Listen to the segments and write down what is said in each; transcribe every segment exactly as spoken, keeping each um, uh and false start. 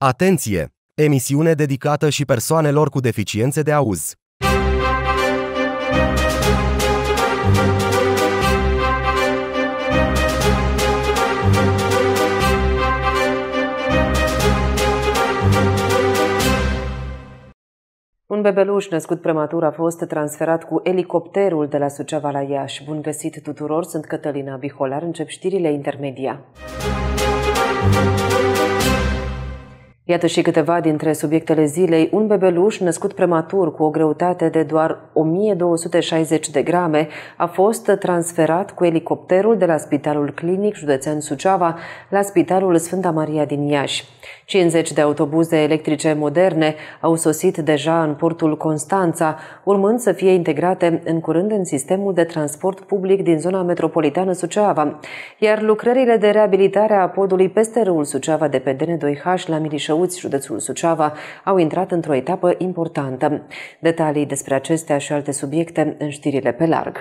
Atenție! Emisiune dedicată și persoanelor cu deficiențe de auz. Un bebeluș născut prematur a fost transferat cu elicopterul de la Suceava la Iași. Bun găsit tuturor, sunt Cătălina Biholar, încep știrile intermedia. Iată și câteva dintre subiectele zilei. Un bebeluș născut prematur cu o greutate de doar o mie două sute șaizeci de grame a fost transferat cu elicopterul de la Spitalul Clinic Județean Suceava la Spitalul Sfânta Maria din Iași. cincizeci de autobuze electrice moderne au sosit deja în portul Constanța, urmând să fie integrate în curând în sistemul de transport public din zona metropolitană Suceava, iar lucrările de reabilitare a podului peste râul Suceava de pe D N doi H la Milișăuți, județul Suceava, au intrat într-o etapă importantă. Detalii despre acestea și alte subiecte în știrile pe larg.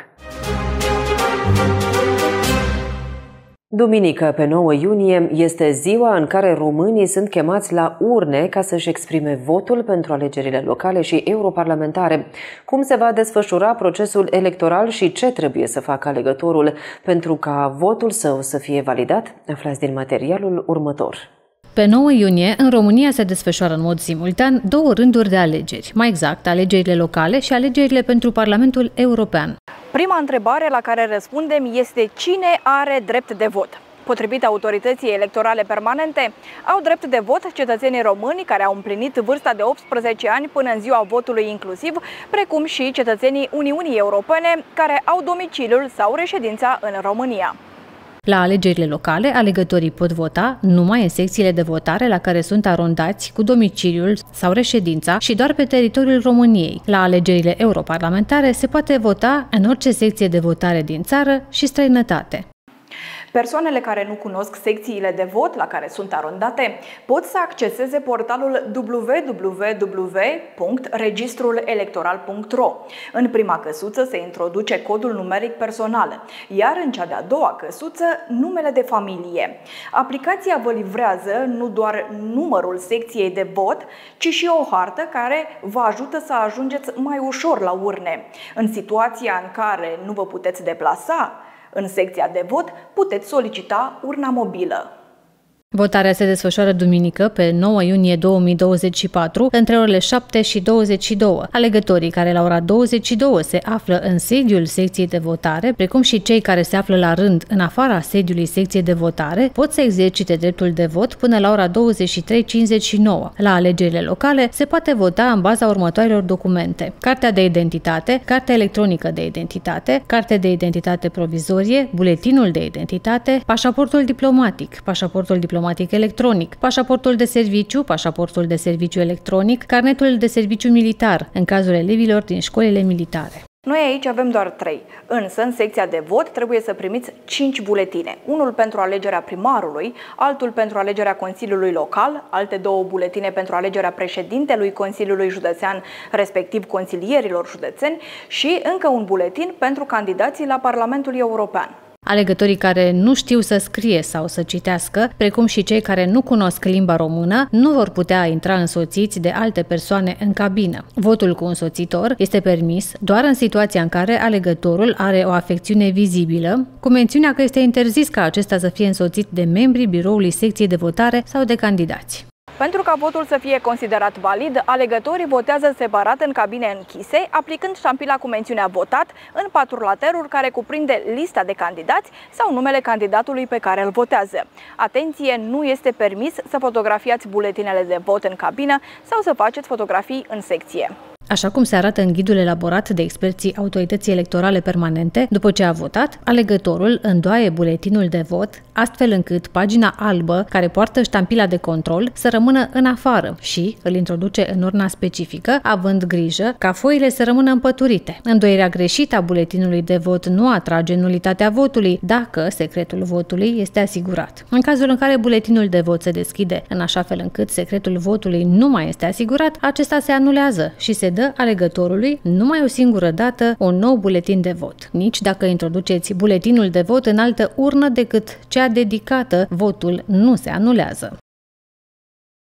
Duminică, pe nouă iunie, este ziua în care românii sunt chemați la urne ca să-și exprime votul pentru alegerile locale și europarlamentare. Cum se va desfășura procesul electoral și ce trebuie să facă alegătorul pentru ca votul său să fie validat? Aflați din materialul următor. Pe nouă iunie, în România se desfășoară în mod simultan două rânduri de alegeri, mai exact alegerile locale și alegerile pentru Parlamentul European. Prima întrebare la care răspundem este cine are drept de vot. Potrivit autorității electorale permanente, au drept de vot cetățenii români care au împlinit vârsta de optsprezece ani până în ziua votului inclusiv, precum și cetățenii Uniunii Europene care au domiciliul sau reședința în România. La alegerile locale, alegătorii pot vota numai în secțiile de votare la care sunt arondați cu domiciliul sau reședința și doar pe teritoriul României. La alegerile europarlamentare se poate vota în orice secție de votare din țară și străinătate. Persoanele care nu cunosc secțiile de vot la care sunt arondate pot să acceseze portalul w w w punct registrul electoral punct r o. În prima căsuță se introduce codul numeric personal, iar în cea de-a doua căsuță numele de familie. Aplicația vă livrează nu doar numărul secției de vot, ci și o hartă care vă ajută să ajungeți mai ușor la urne. În situația în care nu vă puteți deplasa în secția de vot, puteți solicita urna mobilă. Votarea se desfășoară duminică, pe nouă iunie două mii douăzeci și patru, între orele șapte și douăzeci și două. Alegătorii care la ora douăzeci și două se află în sediul secției de votare, precum și cei care se află la rând în afara sediului secției de votare, pot să exercite dreptul de vot până la ora douăzeci și trei cincizeci și nouă. La alegerile locale se poate vota în baza următoarelor documente: cartea de identitate, cartea electronică de identitate, cartea de identitate provizorie, buletinul de identitate, pașaportul diplomatic, pașaportul diplomatic electronic, pașaportul de serviciu, pașaportul de serviciu electronic, carnetul de serviciu militar, în cazul elevilor din școlile militare. Noi aici avem doar trei, însă în secția de vot trebuie să primiți cinci buletine. Unul pentru alegerea primarului, altul pentru alegerea Consiliului Local, alte două buletine pentru alegerea președintelui Consiliului Județean, respectiv consilierilor județeni, și încă un buletin pentru candidații la Parlamentul European. Alegătorii care nu știu să scrie sau să citească, precum și cei care nu cunosc limba română, nu vor putea intra însoțiți de alte persoane în cabină. Votul cu însoțitor este permis doar în situația în care alegătorul are o afecțiune vizibilă, cu mențiunea că este interzis ca acesta să fie însoțit de membrii biroului secției de votare sau de candidați. Pentru ca votul să fie considerat valid, alegătorii votează separat în cabine închise, aplicând ștampila cu mențiunea votat în patrulaterul care cuprinde lista de candidați sau numele candidatului pe care îl votează. Atenție, nu este permis să fotografiați buletinele de vot în cabină sau să faceți fotografii în secție. Așa cum se arată în ghidul elaborat de experții Autorității Electorale Permanente, după ce a votat, alegătorul îndoaie buletinul de vot, astfel încât pagina albă, care poartă ștampila de control, să rămână în afară și îl introduce în urna specifică, având grijă ca foile să rămână împăturite. Îndoierea greșită a buletinului de vot nu atrage nulitatea votului, dacă secretul votului este asigurat. În cazul în care buletinul de vot se deschide în așa fel încât secretul votului nu mai este asigurat, acesta se anulează și se dă alegătorului numai o singură dată un nou buletin de vot. Nici dacă introduceți buletinul de vot în altă urnă decât cea dedicată, votul nu se anulează.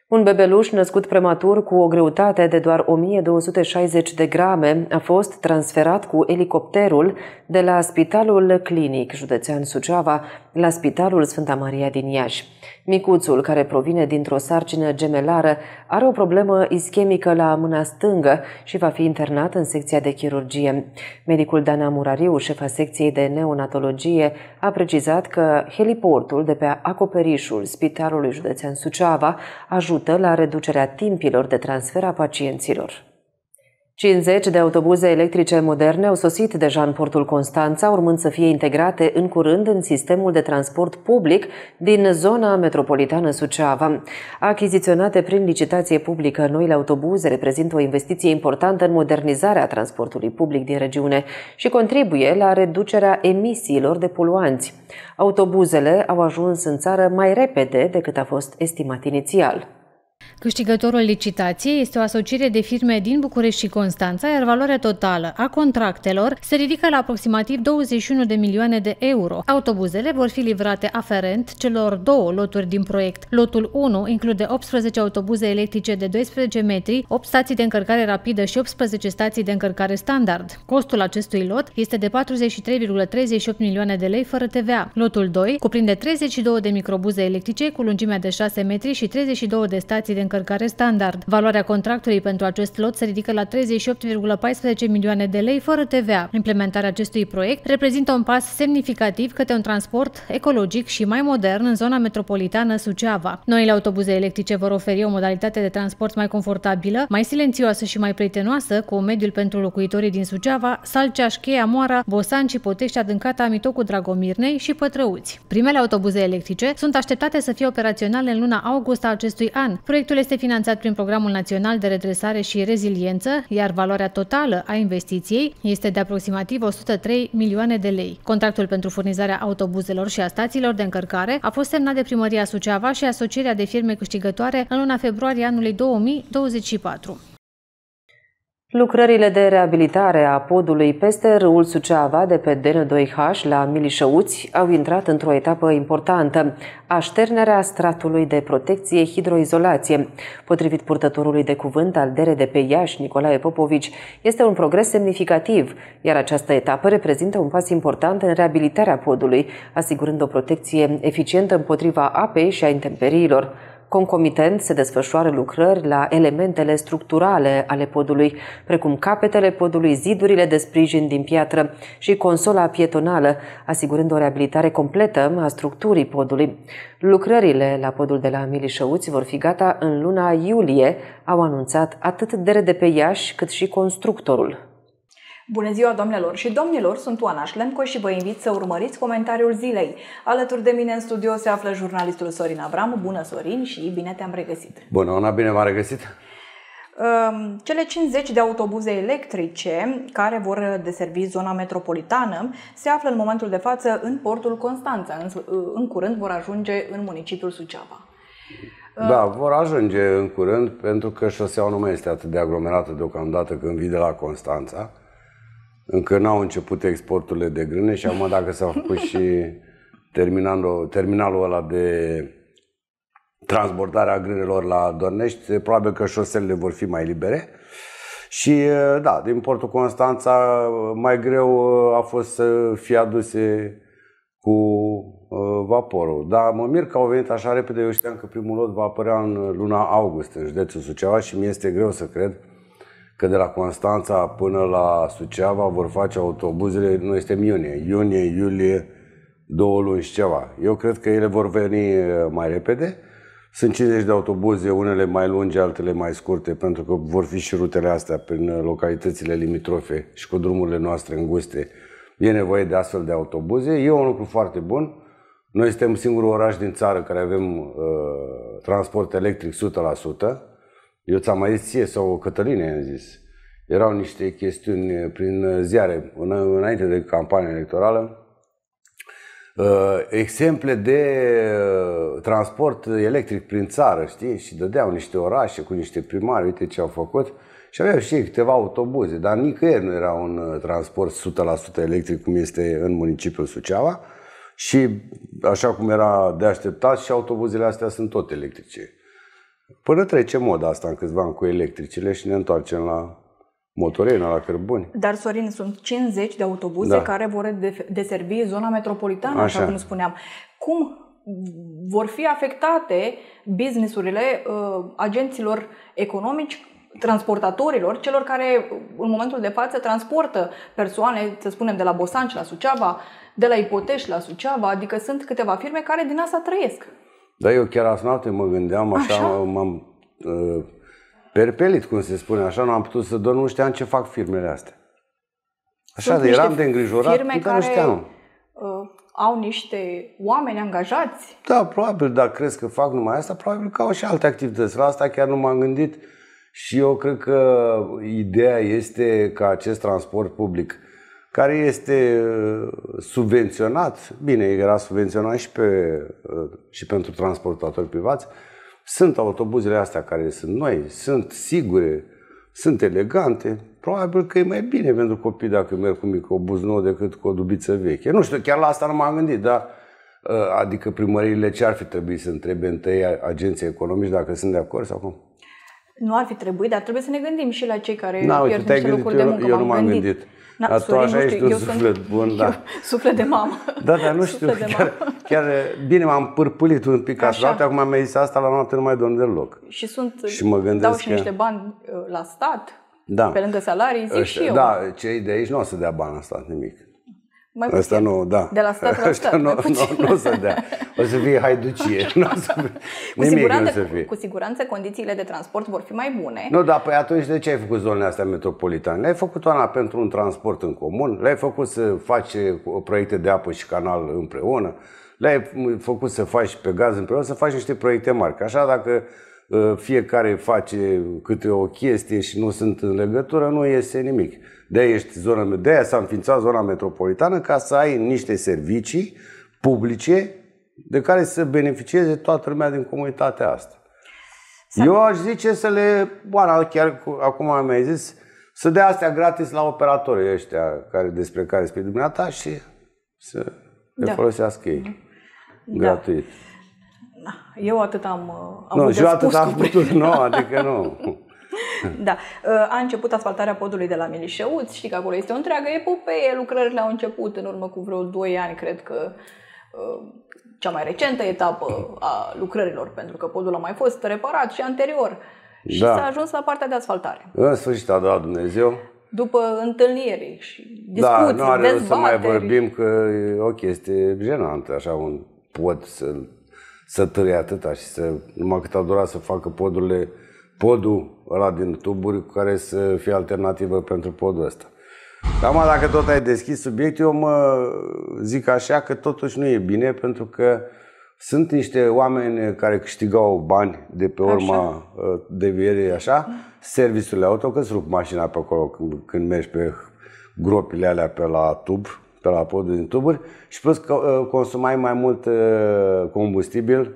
Un bebeluș născut prematur cu o greutate de doar o mie două sute șaizeci de grame a fost transferat cu elicopterul de la Spitalul Clinic Județean Suceava la Spitalul Sfânta Maria din Iași. Micuțul, care provine dintr-o sarcină gemelară, are o problemă ischemică la mâna stângă și va fi internat în secția de chirurgie. Medicul Dana Murariu, șefa secției de neonatologie, a precizat că heliportul de pe acoperișul Spitalului Județean Suceava ajută la reducerea timpilor de transfer a pacienților. cincizeci de autobuze electrice moderne au sosit deja în portul Constanța, urmând să fie integrate în curând în sistemul de transport public din zona metropolitană Suceava. Achiziționate prin licitație publică, noile autobuze reprezintă o investiție importantă în modernizarea transportului public din regiune și contribuie la reducerea emisiilor de poluanți. Autobuzele au ajuns în țară mai repede decât a fost estimat inițial. Câștigătorul licitației este o asociere de firme din București și Constanța, iar valoarea totală a contractelor se ridică la aproximativ douăzeci și unu de milioane de euro. Autobuzele vor fi livrate aferent celor două loturi din proiect. Lotul unu include optsprezece autobuze electrice de doisprezece metri, opt stații de încărcare rapidă și optsprezece stații de încărcare standard. Costul acestui lot este de patruzeci și trei virgulă treizeci și opt milioane de lei fără T V A. Lotul doi cuprinde treizeci și două de microbuze electrice cu lungimea de șase metri și treizeci și două de stații de încărcare standard. Valoarea contractului pentru acest lot se ridică la treizeci și opt virgulă paisprezece milioane de lei fără T V A. Implementarea acestui proiect reprezintă un pas semnificativ către un transport ecologic și mai modern în zona metropolitană Suceava. Noile autobuze electrice vor oferi o modalitate de transport mai confortabilă, mai silențioasă și mai prietenoasă cu mediul pentru locuitorii din Suceava, Salceaș, Cheia, Moara, Bosanci, Potești, Adâncata, Mitocu, Dragomirnei și Pătrăuți. Primele autobuze electrice sunt așteptate să fie operaționale în luna august a acestui an. Proiectul este finanțat prin Programul Național de Redresare și Reziliență, iar valoarea totală a investiției este de aproximativ o sută trei milioane de lei. Contractul pentru furnizarea autobuzelor și a stațiilor de încărcare a fost semnat de Primăria Suceava și Asocierea de Firme Câștigătoare în luna februarie anului două mii douăzeci și patru. Lucrările de reabilitare a podului peste râul Suceava de pe D N doi H la Milișăuți au intrat într-o etapă importantă, așternerea stratului de protecție hidroizolație. Potrivit purtătorului de cuvânt al D R D P Iași, Nicolae Popovici, este un progres semnificativ, iar această etapă reprezintă un pas important în reabilitarea podului, asigurând o protecție eficientă împotriva apei și a intemperiilor. Concomitent se desfășoară lucrări la elementele structurale ale podului, precum capetele podului, zidurile de sprijin din piatră și consola pietonală, asigurând o reabilitare completă a structurii podului. Lucrările la podul de la Milișăuți vor fi gata în luna iulie, au anunțat atât D R D P Iași cât și constructorul. Bună ziua, doamnelor și domnilor, sunt Oana Șlemco și vă invit să urmăriți comentariul zilei. Alături de mine în studio se află jurnalistul Sorin Avram. Bună, Sorin, și bine te-am regăsit! Bună, Oana, bine m-am regăsit! Cele cincizeci de autobuze electrice care vor deservi zona metropolitană se află în momentul de față în portul Constanța. În curând vor ajunge în municipiul Suceava. Da, vor ajunge în curând, pentru că șoseaua nu mai este atât de aglomerată deocamdată când vii de la Constanța. Încă n-au început exporturile de grâne și acum dacă s-a făcut și terminalul, terminalul ăla de transportare a grânelor la Dornești, probabil că șoselele vor fi mai libere. Și da, din portul Constanța mai greu a fost să fie aduse cu vaporul. Dar mă mir că au venit așa repede. Eu știam că primul lot va apărea în luna august în județul Suceava și mi este greu să cred că de la Constanța până la Suceava vor face autobuzele, nu este iunie, iunie, iulie, două luni și ceva. Eu cred că ele vor veni mai repede. Sunt cincizeci de autobuze, unele mai lungi, altele mai scurte, pentru că vor fi și rutele astea prin localitățile limitrofe și cu drumurile noastre înguste. E nevoie de astfel de autobuze. E un lucru foarte bun. Noi suntem singurul oraș din țară care avem uh, transport electric o sută la sută. Eu ți-am mai zis ție, sau Cătăline am zis. Erau niște chestiuni prin ziare, înainte de campania electorală, exemple de transport electric prin țară, știi? Și dădeau niște orașe cu niște primari, uite ce au făcut. Și aveau și ei câteva autobuze, dar nicăieri nu era un transport o sută la sută electric cum este în municipiul Suceava. Și așa cum era de așteptat, și autobuzele astea sunt tot electrice. Până trece moda asta în câțiva ani cu electricile și ne întoarcem la motorină, la cărbuni. Dar, Sorin, sunt cincizeci de autobuze da. care vor deservi zona metropolitană, așa, așa cum spuneam. Cum vor fi afectate business-urile uh, agenților economici, transportatorilor, celor care în momentul de față transportă persoane, să spunem, de la Bosanci la Suceava, de la Ipotești la Suceava, adică sunt câteva firme care din asta trăiesc. Da, eu chiar azi noapte mă gândeam, așa, așa? m-am uh, perpelit, cum se spune, așa, nu am putut să dorm, nu știam ce fac firmele astea. Așa, de eram de îngrijorat, firme care nu știam. Uh, au niște oameni angajați. Da, probabil, dacă crezi că fac numai asta, probabil că au și alte activități. La asta chiar nu m-am gândit și eu cred că ideea este ca acest transport public, care este subvenționat, bine, era subvenționat și, pe, și pentru transportatori privați, sunt autobuzele astea care sunt noi, sunt sigure, sunt elegante, probabil că e mai bine pentru copii dacă merg cu microbuz nou decât cu o dubiță veche. Nu știu, chiar la asta nu m-am gândit, dar adică primăriile ce ar fi trebuit să întrebe întâi agenții economici dacă sunt de acord sau cum? Nu ar fi trebuit, dar trebuie să ne gândim și la cei care Na, pierd uite, niște locuri de muncă. Eu nu m-am gândit. gândit. Na, dar Sorin, tu așa ești un eu suflet sunt, bun, da. Suflet de mamă. Da, dar nu știu, chiar, chiar bine m-am pârpulit un pic așa. Noapte, acum mi-a zis asta, la noapte nu mai dorm deloc. Și sunt, și mă gândesc dau și că... niște bani la stat, da. Pe lângă salarii, zic Ăștia, și eu. Da, cei de aici nu o să dea bani la stat, nimic. Mai Asta nu, da. De la stat la stat, nu, nu, nu o să dea. O să fie haiducie. Nu o să fie. Cu, nimic siguranță, nu să fie. cu siguranță condițiile de transport vor fi mai bune. Nu, dar păi atunci de ce ai făcut zonele astea metropolitane? Le-ai făcut una pentru un transport în comun, le-ai făcut să faci proiecte de apă și canal împreună, le-ai făcut să faci pe gaz împreună, să faci niște proiecte mari. Că așa dacă fiecare face câte o chestie și nu sunt în legătură, nu iese nimic. De-aia, ești zona, de-aia s-a înființat zona metropolitană ca să ai niște servicii publice de care să beneficieze toată lumea din comunitatea asta. Eu aș zice să le, bana, chiar acum mi-ai zis, să dea astea gratis la operatorii ăștia care, despre care spui dumneata și să le da. folosească ei da. gratuit. Eu atât am, am nu, și eu atât am putut, nu, adică nu. Da. A început asfaltarea podului de la Milișeuți, știi că acolo este o întreagă epopee, lucrările au început în urmă cu vreo doi ani, cred că cea mai recentă etapă a lucrărilor, pentru că podul a mai fost reparat și anterior. Și da. s-a ajuns la partea de asfaltare. În sfârșit a dat Dumnezeu. După întâlniri și discuții, da, nu are dezbateri. să mai vorbim că e o chestie jenantă, așa un pod să, să târie atâta și să, numai cât a durat să facă podurile, podul ăla din tuburi cu care să fie alternativă pentru podul ăsta. Acum, dacă tot ai deschis subiectul, eu mă zic așa că totuși nu e bine, pentru că sunt niște oameni care câștigau bani de pe urma așa. devierii, așa, serviciurile auto, că îți rup mașina pe acolo când, când mergi pe gropile alea pe la tub, pe la podul din tuburi, și plus că consumai mai mult combustibil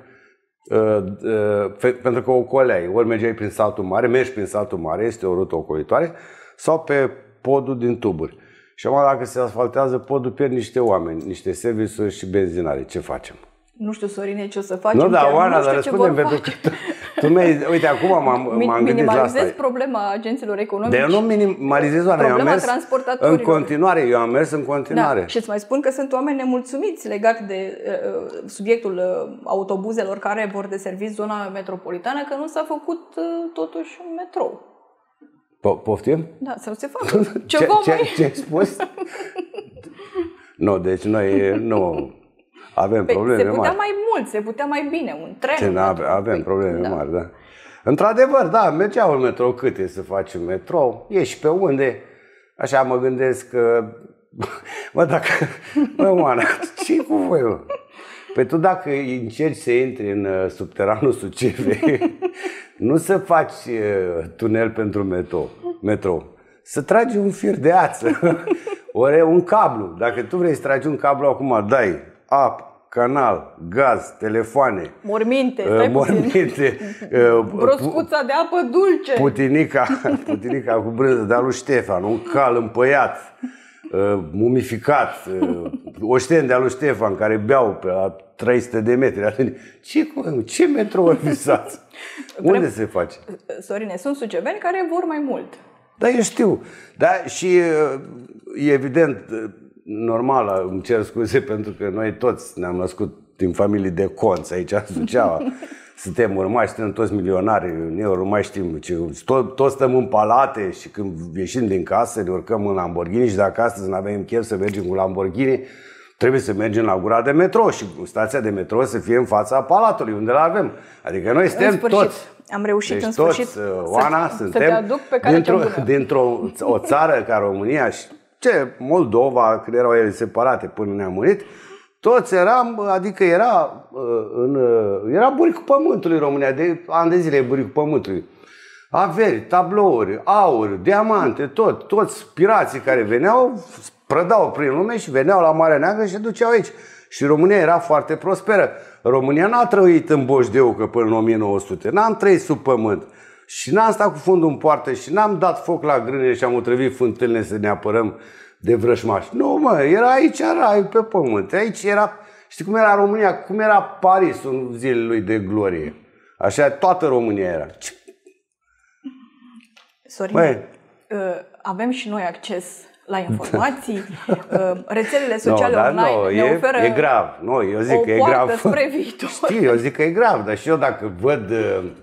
pentru că ocoleai, ori mergeai prin satul mare, mergi prin satul mare, este o rută ocolitoare, sau pe podul din tuburi. Și acum, dacă se asfaltează podul, pierd niște oameni, niște serviciuri și benzinare. Ce facem? Nu știu, Sorine, ce o să facem. Nu, da, Oana, dar răspundem pentru că tu, tu mi-ai, uite, acum m-am, m-am gândit la asta. Minimalizez problema agenților economici. Dar eu nu minimalizez, Oana, eu am mers în continuare, eu am mers în continuare. Da, și îți mai spun că sunt oameni nemulțumiți legat de uh, subiectul uh, autobuzelor care vor deservi zona metropolitană, că nu s-a făcut uh, totuși un metrou. Poftim? Da, să se facă ceva ce, mai... Ce, ce ai spus? Nu, deci noi nu avem păi, probleme mari. Se putea mai mult, se putea mai bine, un tren. Ce, avem, avem probleme da. mari, da. Într-adevăr, da, mergea un metrou, cât e să faci un metrou, ieși pe unde, așa mă gândesc că, mă, dacă, mă, Oana, ce-i cu voi, mă? Păi tu dacă încerci să intri în uh, subteranul Sucevei, nu să faci uh, tunel pentru metrou, metrou, să tragi un fir de ață, ori un cablu. Dacă tu vrei să tragi un cablu acum, dai apă, canal, gaz, telefoane, morminte, uh, morminte uh, broscuța de apă dulce, putinica, putinica cu brânză de-a lui Ștefan, un cal împăiat, uh, mumificat, uh, oșteni de-a lui Ștefan care beau pe la trei sute de metri. Ce, ce metrouri visați? Unde Vrem... se face? Sorine, sunt suceveni care vor mai mult. Da, eu știu. Da, și e evident, normal, îmi cer scuze pentru că noi toți ne-am născut din familii de conți aici în Suceava. Suntem urmași, suntem toți milionari, eu nu mai știm ce, tot, toți stăm în palate și când ieșim din casă ne urcăm în Lamborghini și dacă astăzi nu avem chef să mergem cu Lamborghini, trebuie să mergem la gura de metrou și stația de metrou să fie în fața palatului, unde la avem. Adică noi suntem toți. Am reușit deci în sfârșit toți, Oana, să, suntem să te aduc pe calea dintr-o, cea bună. dintr-o o țară ca România și ce, Moldova, când erau ele separate până ne-am murit, toți eram, adică era, în, era buricul pământului România, de ani de zile e buricul pământului. Averi, tablouri, aur, diamante, tot, toți pirații care veneau, prădau prin lume și veneau la Marea Neagră și se duceau aici. Și România era foarte prosperă. România n-a trăit în boș de eucă până în o mie nouă sute, n-am trăit sub pământ. Și n-am stat cu fundul în poartă și n-am dat foc la grâne și am otrăvit fântânile să ne apărăm de vrășmași. Nu, mă, era aici raiul pe pământ. Aici era, știi cum era România? Cum era Paris în zilele lui de glorie. Așa toată România era. Sorin, Băi. avem și noi acces la informații. Rețelele sociale no, online no, ne e, oferă e grav. No, eu zic o că e grav. spre viitor. Știi, eu zic că e grav, dar și eu dacă văd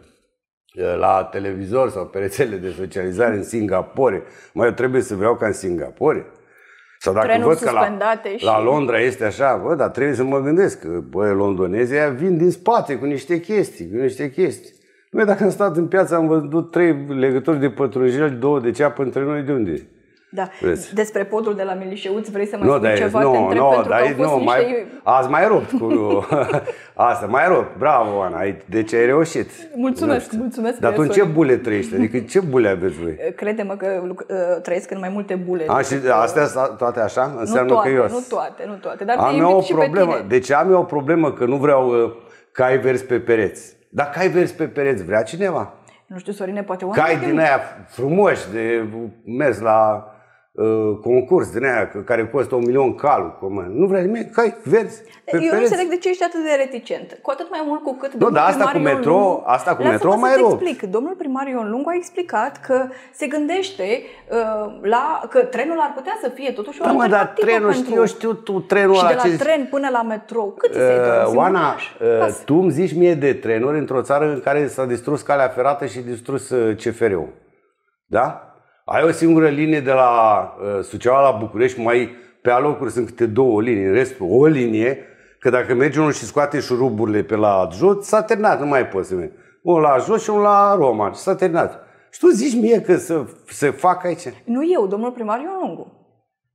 la televizor sau pe rețelele de socializare în Singapore, mă, eu trebuie să vreau ca în Singapore. Sau dacă Trenuri văd că la, și... la Londra este așa, bă, dar trebuie să mă gândesc că, bă, londonezii aia vin din spate cu niște chestii, cu niște chestii. Noi dacă am stat în piață am văzut trei legături de pătrunjel, două de ceapă între noi, de unde? Da. Vreți? Despre podul de la Milișeuț vrei să mai no, spui ceva? No, te întreb no, pentru dar că au fost no, niște... mai, azi mai rupt cu... Asta, mai rupt. Bravo, Ana. Deci ai reușit. Mulțumesc, mulțumesc. Dar tu în ce bule trăiești? Adică ce bule aveți voi? Crede-mă că trăiesc în mai multe bule. A, și astea toate așa? Înseamnă nu toate, că eu... nu toate, nu toate. Dar am te eu o și problemă. pe tine. Deci am eu o problemă că nu vreau uh, cai verzi pe pereți. Dar cai verzi pe pereți vrea cineva? Nu știu, Sorine, poate oameni. Cai din aia frumoși de mers la... Uh, concurs din aia care costă un milion calul. Nu vrea nimeni, cai verzi pe Eu pereți. nu înțeleg de ce ești atât de reticent. Cu atât mai mult cu cât nu, dar asta cu metro, Lungu, asta cu metro mai rău. explic. Domnul primar Ion Lungu a explicat că se gândește uh, la că trenul ar putea să fie totuși o da, alternativă mă, dar trenul, pentru... știu, eu știu tu trenul și ăla de la ce... tren până la metrou. Cât ți se uh, Oana, uh, tu îmi zici mie de trenuri într-o țară în care s-a distrus calea ferată și distrus uh, C F R-ul. Da? Ai o singură linie de la uh, Suceava la București, mai pe alocuri sunt câte două linii, în rest o linie, că dacă mergi unul și scoate șuruburile pe la jos, s-a terminat, nu mai poți să mergi. Unul la jos și unul la Roma, s-a terminat. Și tu zici mie că să se facă aici? Nu eu, domnul primar Ion Lungu.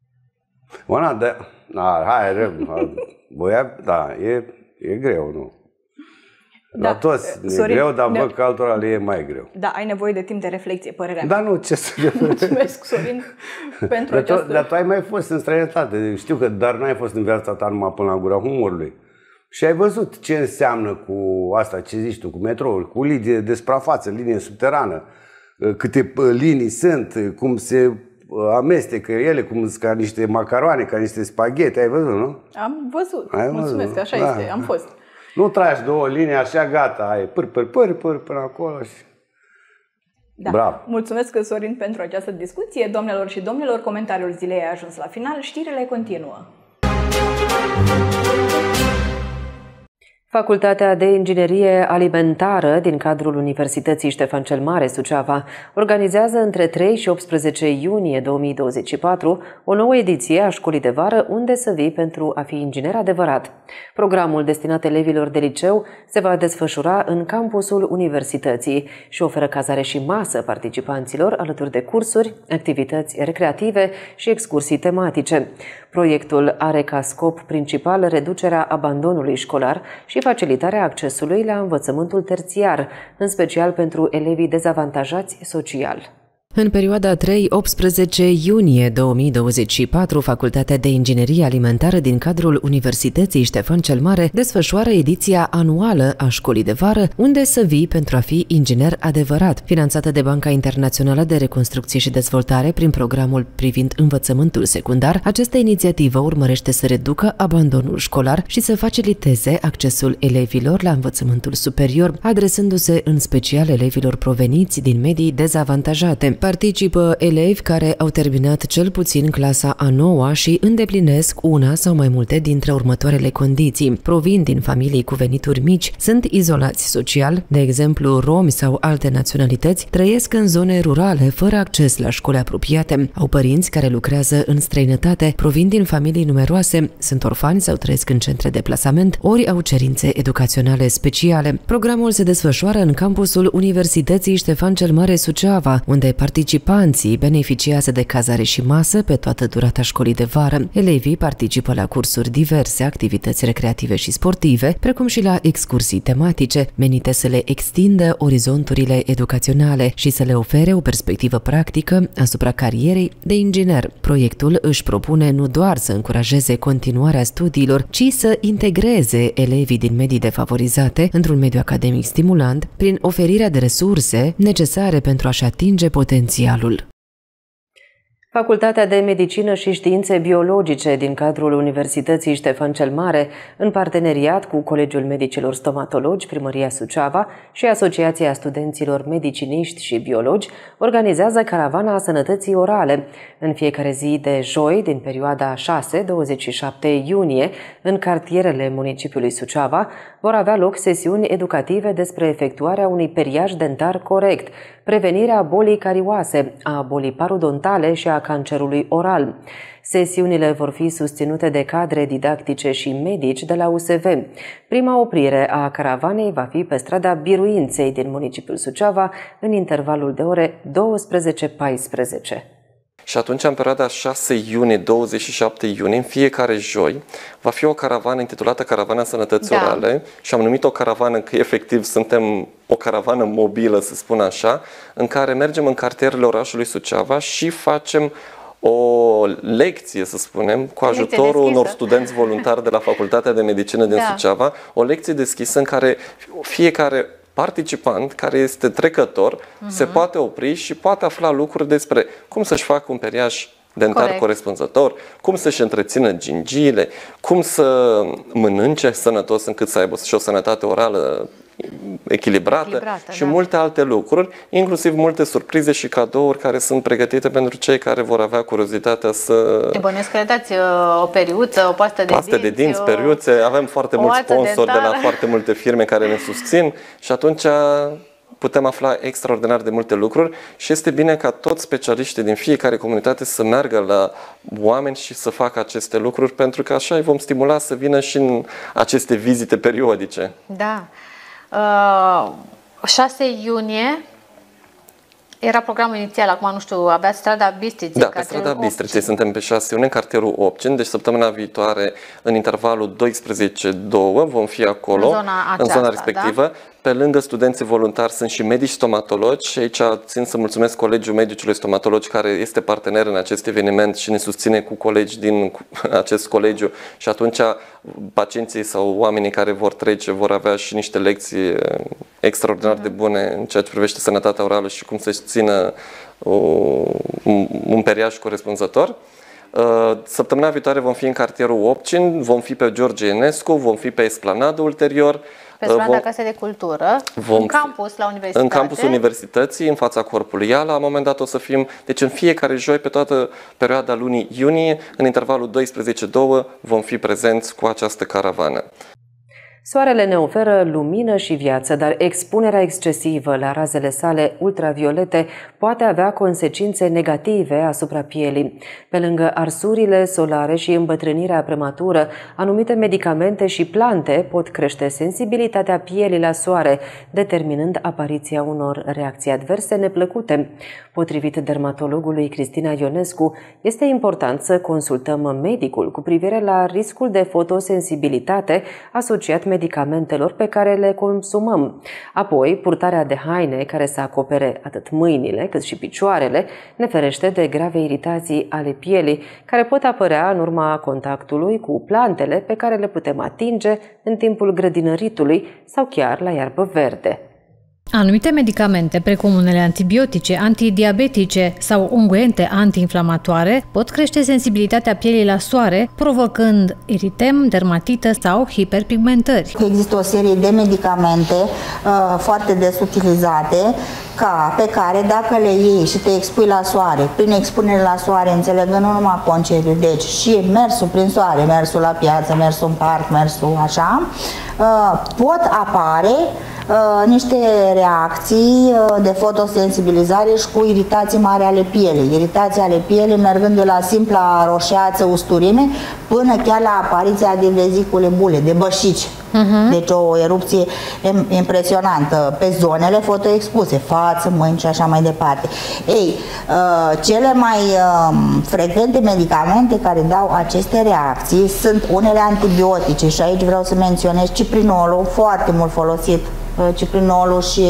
Oana, da, da, hai, rău, băia, da, e, e greu, nu? Da, la toți Sorin, e greu, dar ne... văd că altora le e mai greu. Da, ai nevoie de timp de reflexie, părerea mea. Da, nu, ce să... Mulțumesc, Sorin, pentru dar această... Tu, dar tu ai mai fost în străinătate. Știu că, dar nu ai fost în viața ta numai până la gura humorului. Și ai văzut ce înseamnă cu asta, ce zici tu, cu metroul, cu linie de suprafață, linie subterană, câte linii sunt, cum se amestecă ele, cum sunt ca niște macaroane, ca niște spaghete. Ai văzut, nu? Am văzut. Ai Mulțumesc, văzut? așa da. este, am fost. Nu tragi două linii, așa gata, ai păr, păr, păr, păr până acolo și... Da. Bravo. Mulțumesc, Sorin, pentru această discuție. Doamnelor și domnilor, comentariul zilei a ajuns la final, știrile continuă. Facultatea de Inginerie Alimentară din cadrul Universității Ștefan cel Mare Suceava organizează între trei și optsprezece iunie două mii douăzeci și patru o nouă ediție a școlii de vară Unde să vii pentru a fi inginer adevărat. Programul destinat elevilor de liceu se va desfășura în campusul universității și oferă cazare și masă participanților alături de cursuri, activități recreative și excursii tematice. Proiectul are ca scop principal reducerea abandonului școlar și facilitarea accesului la învățământul terțiar, în special pentru elevii dezavantajați social. În perioada trei optsprezece iunie două mii douăzeci și patru, Facultatea de Inginerie Alimentară din cadrul Universității Ștefan cel Mare desfășoară ediția anuală a Școlii de Vară, Unde să vii pentru a fi inginer adevărat, finanțată de Banca Internațională de Reconstrucție și Dezvoltare prin programul privind învățământul secundar. Această inițiativă urmărește să reducă abandonul școlar și să faciliteze accesul elevilor la învățământul superior, adresându-se în special elevilor proveniți din medii dezavantajate. Participă elevi care au terminat cel puțin clasa a noua și îndeplinesc una sau mai multe dintre următoarele condiții. Provin din familii cu venituri mici, sunt izolați social, de exemplu romi sau alte naționalități, trăiesc în zone rurale fără acces la școli apropiate, au părinți care lucrează în străinătate, provin din familii numeroase, sunt orfani sau trăiesc în centre de plasament, ori au cerințe educaționale speciale. Programul se desfășoară în campusul Universității Ștefan cel Mare Suceava, unde participanții beneficiază de cazare și masă pe toată durata școlii de vară. Elevii participă la cursuri diverse, activități recreative și sportive, precum și la excursii tematice, menite să le extindă orizonturile educaționale și să le ofere o perspectivă practică asupra carierei de inginer. Proiectul își propune nu doar să încurajeze continuarea studiilor, ci să integreze elevii din medii defavorizate într-un mediu academic stimulant, prin oferirea de resurse necesare pentru a-și atinge potențialul. Facultatea de Medicină și Științe Biologice din cadrul Universității Ștefan cel Mare, în parteneriat cu Colegiul Medicilor Stomatologi, Primăria Suceava și Asociația Studenților Mediciniști și Biologi, organizează Caravana Sănătății Orale. În fiecare zi de joi, din perioada șase douăzeci și șapte iunie, în cartierele municipiului Suceava, vor avea loc sesiuni educative despre efectuarea unui periaj dentar corect, prevenirea bolii carioase, a bolii parodontale și a cancerului oral. Sesiunile vor fi susținute de cadre didactice și medici de la U S V. Prima oprire a caravanei va fi pe strada Biruinței din municipiul Suceava, în intervalul de ore douăsprezece paisprezece. Și atunci, în perioada șase iunie - douăzeci și șapte iunie, în fiecare joi, va fi o caravană intitulată Caravana Sănătății da. Orale și am numit o caravană că efectiv suntem o caravană mobilă, să spun așa, în care mergem în cartierele orașului Suceava și facem o lecție, să spunem, cu ajutorul unor studenți voluntari de la Facultatea de Medicină din da. Suceava, o lecție deschisă în care fiecare participant care este trecător uh-huh. se poate opri și poate afla lucruri despre cum să-și facă un periaj dentar Corect. Corespunzător, cum să-și întrețină gingiile, cum să mănânce sănătos încât să aibă și o sănătate orală echilibrată, echilibrată și da. Multe alte lucruri, inclusiv multe surprize și cadouri care sunt pregătite pentru cei care vor avea curiozitatea să... Te bănuiesc că le dați o periuță, o pastă de pastă dinți, de dinți o... periuțe, avem foarte mulți sponsori de la foarte multe firme care ne susțin și atunci putem afla extraordinar de multe lucruri și este bine ca toți specialiștii din fiecare comunitate să meargă la oameni și să facă aceste lucruri, pentru că așa îi vom stimula să vină și în aceste vizite periodice. Da. Uh, șase iunie era programul inițial, acum nu știu, avea strada Bistriței. Da, pe strada Bistriței suntem pe șase iunie, în cartierul Opcin, deci săptămâna viitoare, în intervalul doisprezece două, vom fi acolo, în zona, aceasta, în zona respectivă. Da? Pe lângă studenții voluntari sunt și medici stomatologi și aici țin să mulțumesc Colegiul Medicilor Stomatologi, care este partener în acest eveniment și ne susține cu colegi din acest colegiu și atunci pacienții sau oamenii care vor trece vor avea și niște lecții extraordinar de bune în ceea ce privește sănătatea orală și cum să-și țină un, un periaj corespunzător. Săptămâna viitoare vom fi în cartierul Opcin, vom fi pe George Enescu, vom fi pe Esplanadă ulterior. Pe strada Casei de Cultură, vom în campus la universitate. În campusul universității, în fața Corpului Ia, la un moment dat o să fim, deci în fiecare joi, pe toată perioada lunii iunie, în intervalul doisprezece două, vom fi prezenți cu această caravană. Soarele ne oferă lumină și viață, dar expunerea excesivă la razele sale ultraviolete poate avea consecințe negative asupra pielii. Pe lângă arsurile solare și îmbătrânirea prematură, anumite medicamente și plante pot crește sensibilitatea pielii la soare, determinând apariția unor reacții adverse neplăcute. Potrivit dermatologului Cristina Ionescu, este important să consultăm medicul cu privire la riscul de fotosensibilitate asociat medicamentelor pe care le consumăm. Apoi, purtarea de haine care să acopere atât mâinile cât și picioarele ne ferește de grave iritații ale pielii, care pot apărea în urma contactului cu plantele pe care le putem atinge în timpul grădinăritului sau chiar la iarbă verde. Anumite medicamente, precum unele antibiotice, antidiabetice sau unguente antiinflamatoare, pot crește sensibilitatea pielii la soare, provocând eritem, dermatită sau hiperpigmentări. Există o serie de medicamente uh, foarte des utilizate, ca, pe care dacă le iei și te expui la soare, prin expunere la soare, înțelegând nu numai concediu, deci și mersul prin soare, mersul la piață, mersul în parc, mersul așa, uh, pot apare Uh, niște reacții uh, de fotosensibilizare și cu iritații mari ale pielei. Iritații ale pielei mergând de la simpla roșeață, usturime, până chiar la apariția de vezicule bule, de bășici. Uh-huh. Deci o erupție impresionantă pe zonele fotoexpuse, față, mâini și așa mai departe. Ei, uh, cele mai uh, frecvente medicamente care dau aceste reacții sunt unele antibiotice și aici vreau să menționez ciprinolul, foarte mult folosit, ciprinolul și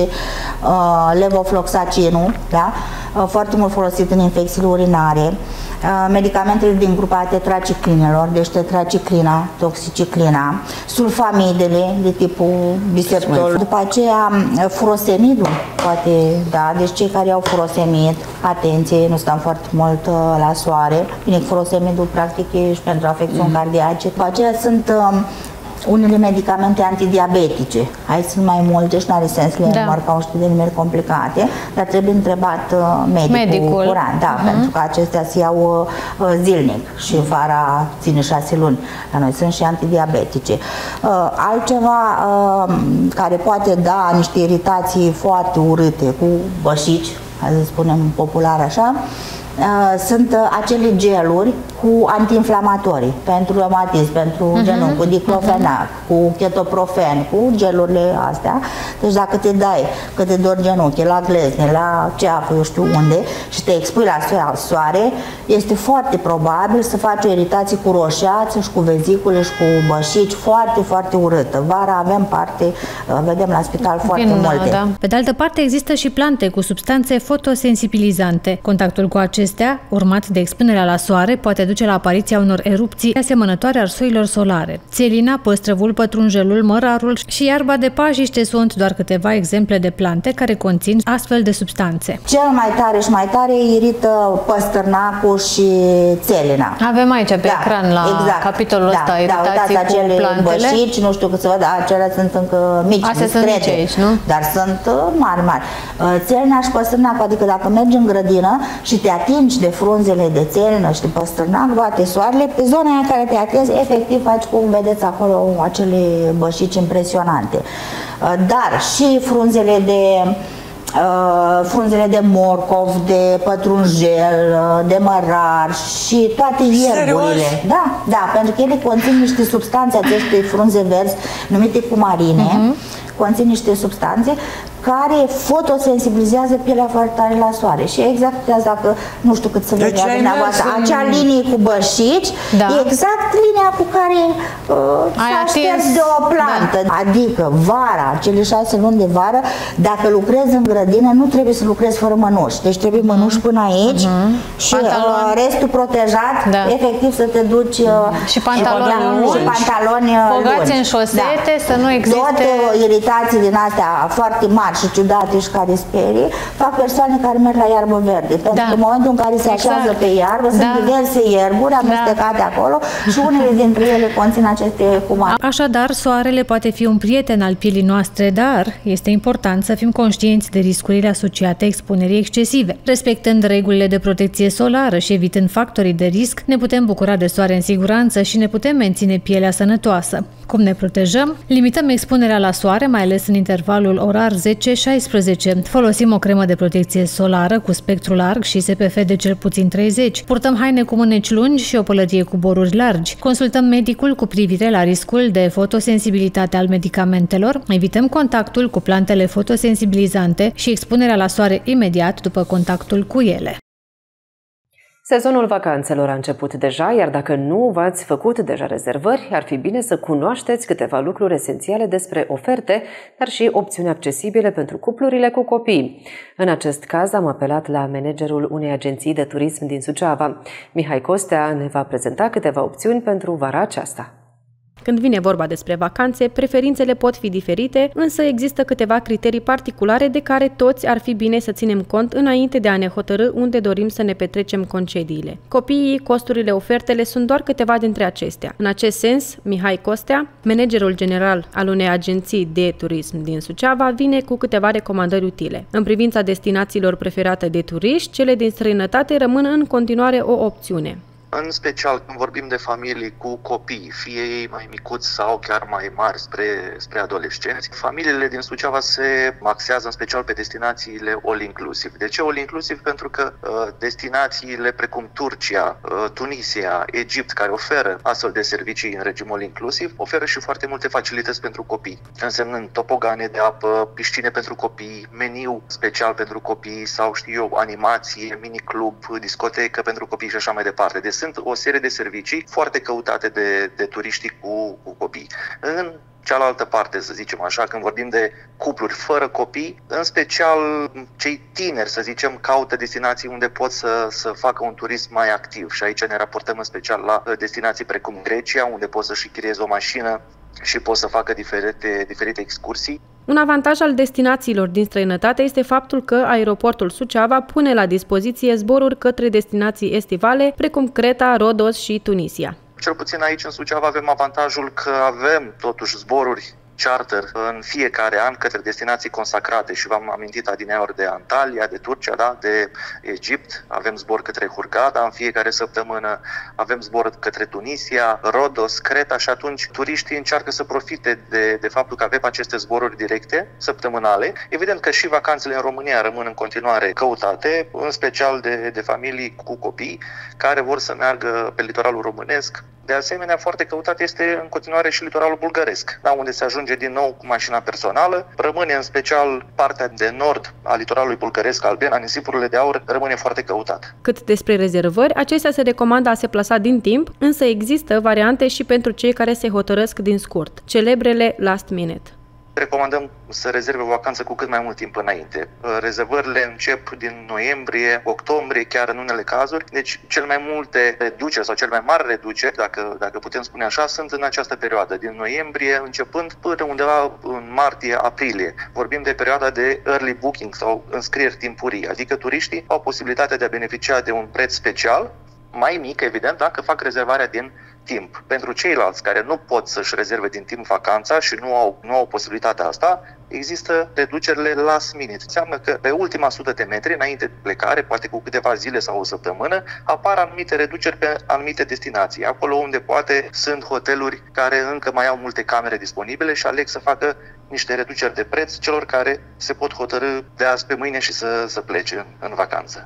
uh, levofloxacinul, da? uh, foarte mult folosit în infecțiile urinare, uh, medicamentele din grupa tetraciclinelor, deci tetraciclina, toxiciclina, sulfamidele de tipul biseptol, după aceea furosemidul, poate, da, deci cei care au furosemid, atenție, nu stăm foarte mult uh, la soare, bine, furosemidul practic e și pentru afecțiuni mm. cardiace, după aceea sunt uh, unele medicamente antidiabetice. Aici sunt mai multe și nu are sens le da. marca niște denumiri complicate, dar trebuie întrebat uh, medicul, medicul curant, da, uh-huh. pentru că acestea se iau uh, zilnic și vara ține șase luni. La noi sunt și antidiabetice. Uh, altceva uh, care poate da niște iritații foarte urâte cu bășici, să spunem popular așa, Uh, sunt uh, acele geluri cu antiinflamatorii pentru reumatism, pentru uh-huh. genunchi, cu diclofenac, uh-huh. cu chetoprofen, cu gelurile astea. Deci dacă te dai că te dor genunchi, la glezne, la ceafă, eu știu unde, și te expui la soare, este foarte probabil să faci o iritație cu roșeață și cu vezicule și cu bășici foarte, foarte urâtă. Vara avem parte, uh, vedem la spital foarte Bine, multe. Da. Pe de altă parte, există și plante cu substanțe fotosensibilizante. Contactul cu acestea, urmat de expunerea la soare, poate duce la apariția unor erupții asemănătoare arsoilor solare. Țelina, păstrăvul, pătrunjelul, mărarul și iarba de pajiște sunt doar câteva exemple de plante care conțin astfel de substanțe. Cel mai tare și mai tare irită păstărnacul și țelina. Avem aici pe da, ecran la exact. capitolul da, ăsta, da, iritații uitați, cu plantele. Bășici, nu știu cât să văd, acelea sunt încă mici, Astea discrete, sunt mici aici, nu? dar sunt mari, mari. Țelina și păstărnacul, adică dacă mergi în grădină și te atingi de frunzele de țelină și de păstărnac, bate soarele, pe zona aia care te atingi, efectiv faci cum vedeți acolo acele bășici impresionante. Dar și frunzele de Uh, frunzele de morcov, de pătrunjel, uh, de mărar și toate ierburile. Da, da, pentru că ele conțin niște substanțe, aceste frunze verzi numite cumarine, uh-huh. conțin niște substanțe care fotosensibilizează pielea foarte tare la soare. Și exact dacă, nu știu cât să deci vedea dumneavoastră, în... acea linie cu bășici, da. e exact linia cu care uh, s-a șters de o plantă. Da. Adică vara, cele șase luni de vară, dacă lucrezi în grădină, nu trebuie să lucrezi fără mănuși. Deci trebuie mănuși până aici uh-huh. și uh, restul protejat, da. efectiv să te duci uh, și pantaloni lungi, și pantaloni lungi. în șosete, da. să nu existe... Toate iritații din astea foarte mari și ciudate și care sperie, fac persoane care merg la iarbă verde. Pentru da. că în momentul în care se așează exact. pe iarbă, da. sunt diverse ierburi amestecate da. acolo și unele dintre ele conțin aceste cumare. Așadar, soarele poate fi un prieten al pielii noastre, dar este important să fim conștienți de riscurile asociate expunerii excesive. Respectând regulile de protecție solară și evitând factorii de risc, ne putem bucura de soare în siguranță și ne putem menține pielea sănătoasă. Cum ne protejăm? Limităm expunerea la soare, mai ales în intervalul orar zece șaisprezece. Folosim o cremă de protecție solară cu spectru larg și S P F de cel puțin treizeci. Purtăm haine cu mâneci lungi și o pălărie cu boruri largi. Consultăm medicul cu privire la riscul de fotosensibilitate al medicamentelor. Evităm contactul cu plantele fotosensibilizante și expunerea la soare imediat după contactul cu ele. Sezonul vacanțelor a început deja, iar dacă nu v-ați făcut deja rezervări, ar fi bine să cunoașteți câteva lucruri esențiale despre oferte, dar și opțiuni accesibile pentru cuplurile cu copii. În acest caz am apelat la managerul unei agenții de turism din Suceava. Mihai Costea ne va prezenta câteva opțiuni pentru vara aceasta. Când vine vorba despre vacanțe, preferințele pot fi diferite, însă există câteva criterii particulare de care toți ar fi bine să ținem cont înainte de a ne hotărî unde dorim să ne petrecem concediile. Copiii, costurile, ofertele sunt doar câteva dintre acestea. În acest sens, Mihai Costea, managerul general al unei agenții de turism din Suceava, vine cu câteva recomandări utile. În privința destinațiilor preferate de turiști, cele din străinătate rămân în continuare o opțiune. În special când vorbim de familii cu copii, fie ei mai micuți sau chiar mai mari spre, spre adolescenți, familiile din Suceava se axează în special pe destinațiile all-inclusive. De ce all-inclusive? Pentru că uh, destinațiile precum Turcia, uh, Tunisia, Egipt, care oferă astfel de servicii în regim all-inclusive, oferă și foarte multe facilități pentru copii, însemnând topogane de apă, piscine pentru copii, meniu special pentru copii sau, știu eu, animație, miniclub, discotecă pentru copii și așa mai departe. Deci sunt o serie de servicii foarte căutate de, de turiștii cu, cu copii. În cealaltă parte, să zicem așa, când vorbim de cupluri fără copii, în special cei tineri, să zicem, caută destinații unde pot să, să facă un turism mai activ. Și aici ne raportăm în special la destinații precum Grecia, unde poți să-și închiriezi o mașină și pot să facă diferite, diferite excursii. Un avantaj al destinațiilor din străinătate este faptul că aeroportul Suceava pune la dispoziție zboruri către destinații estivale, precum Creta, Rodos și Tunisia. Cel puțin aici în Suceava avem avantajul că avem totuși zboruri charter în fiecare an către destinații consacrate și v-am amintit adineauri de Antalya, de Turcia, da, de Egipt, avem zbor către Hurghada în fiecare săptămână, avem zbor către Tunisia, Rodos, Creta și atunci turiștii încearcă să profite de, de faptul că avem aceste zboruri directe, săptămânale. Evident că și vacanțele în România rămân în continuare căutate, în special de, de familii cu copii care vor să meargă pe litoralul românesc. De asemenea, foarte căutat este în continuare și litoralul bulgăresc, da, unde se ajunge din nou cu mașina personală. Rămâne în special partea de nord a litoralului bulgăresc, Albena, nisipurile de aur, rămâne foarte căutat. Cât despre rezervări, acestea se recomandă a se plasa din timp, însă există variante și pentru cei care se hotărăsc din scurt, celebrele last minute. Recomandăm să rezerve o vacanță cu cât mai mult timp înainte. Rezervările încep din noiembrie, octombrie, chiar în unele cazuri. Deci, cel mai multe reduceri sau cel mai mari reduceri, dacă, dacă putem spune așa, sunt în această perioadă, din noiembrie începând până undeva în martie-aprilie. Vorbim de perioada de early booking sau înscrieri timpurii, adică turiștii au posibilitatea de a beneficia de un preț special, mai mic, evident, dacă fac rezervarea din timp. Pentru ceilalți care nu pot să-și rezerve din timp vacanța și nu au, nu au posibilitatea asta, există reducerile last minute. Înseamnă că pe ultima sută de metri, înainte de plecare, poate cu câteva zile sau o săptămână, apar anumite reduceri pe anumite destinații. Acolo unde poate sunt hoteluri care încă mai au multe camere disponibile și aleg să facă niște reduceri de preț celor care se pot hotărâ de azi pe mâine și să, să plece în, în vacanță.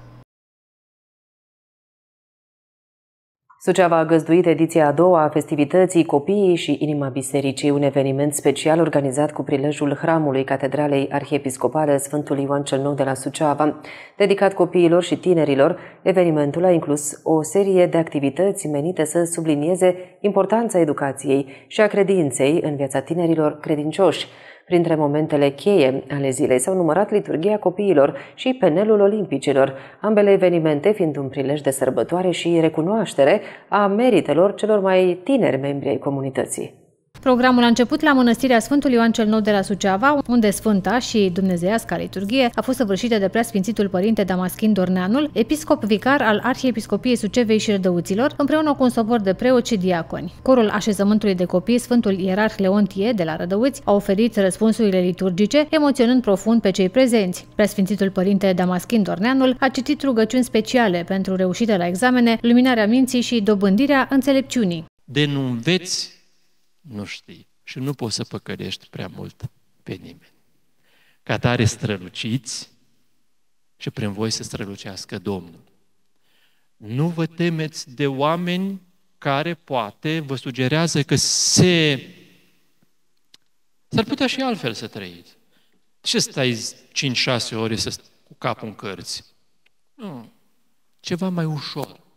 Suceava a găzduit ediția a doua a festivității Copiii și Inima Bisericii, un eveniment special organizat cu prilejul hramului Catedralei Arhiepiscopale Sfântul Ioan cel Nou de la Suceava. Dedicat copiilor și tinerilor, evenimentul a inclus o serie de activități menite să sublinieze importanța educației și a credinței în viața tinerilor credincioși. Printre momentele cheie ale zilei s-au numărat liturghia copiilor și penelul olimpicilor, ambele evenimente fiind un prilej de sărbătoare și recunoaștere a meritelor celor mai tineri membri ai comunității. Programul a început la Mănăstirea Sfântul Ioan cel Nou de la Suceava, unde Sfânta și dumnezeiasca liturghie a fost săvârșită de Preasfințitul Părinte Damaschin Dorneanul, episcop vicar al Arhiepiscopiei Sucevei și Rădăuților, împreună cu un sobor de preoți și diaconi. Corul așezământului de copii Sfântul Ierarh Leontie de la Rădăuți a oferit răspunsurile liturgice, emoționând profund pe cei prezenți. Preasfințitul Părinte Damaschin Dorneanul a citit rugăciuni speciale pentru reușită la examene, luminarea minții și dobândirea înțelepciunii. De nu înveți, nu știi și nu poți să păcălești prea mult pe nimeni. Ca tare străluciți și prin voi să strălucească Domnul. Nu vă temeți de oameni care poate vă sugerează că se... s-ar putea și altfel să trăiți. Ce stai cinci șase ore să cu capul în cărți? Nu. Ceva mai ușor.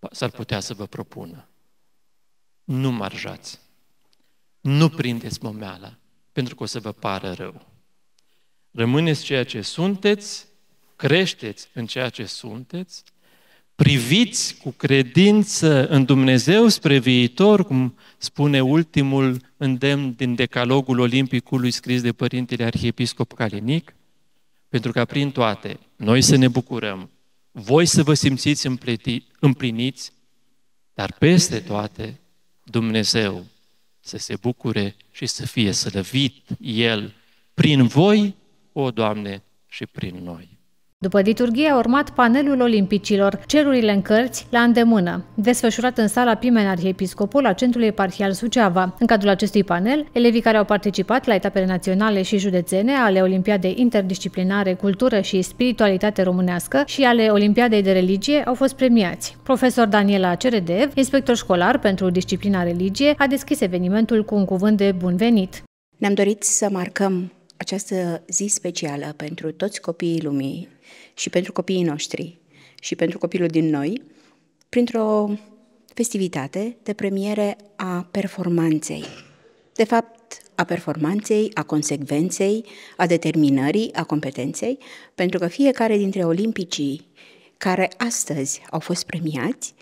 s-ar putea să vă propună. Nu marjați. Nu prindeți momeala, pentru că o să vă pară rău. Rămâneți ceea ce sunteți, creșteți în ceea ce sunteți, priviți cu credință în Dumnezeu spre viitor, cum spune ultimul îndemn din Decalogul Olimpicului scris de Părintele Arhiepiscop Calinic, pentru ca prin toate noi să ne bucurăm, voi să vă simțiți împliniți, dar peste toate Dumnezeu să se bucure și să fie slăvit El prin voi, o Doamne, și prin noi. După liturghie a urmat panelul olimpicilor, cerurile în cărți la îndemână, desfășurat în sala Pimen Arhiepiscopul a Centrului Eparhial Suceava. În cadrul acestui panel, elevii care au participat la etapele naționale și județene ale Olimpiadei Interdisciplinare Cultură și Spiritualitate Românească și ale Olimpiadei de Religie au fost premiați. Profesor Daniela Ceredev, inspector școlar pentru disciplina religie, a deschis evenimentul cu un cuvânt de bun venit. Ne-am dorit să marcăm această zi specială pentru toți copiii lumii și pentru copiii noștri și pentru copilul din noi, printr-o festivitate de premiere a performanței. De fapt, a performanței, a consecvenței, a determinării, a competenței, pentru că fiecare dintre olimpicii care astăzi au fost premiați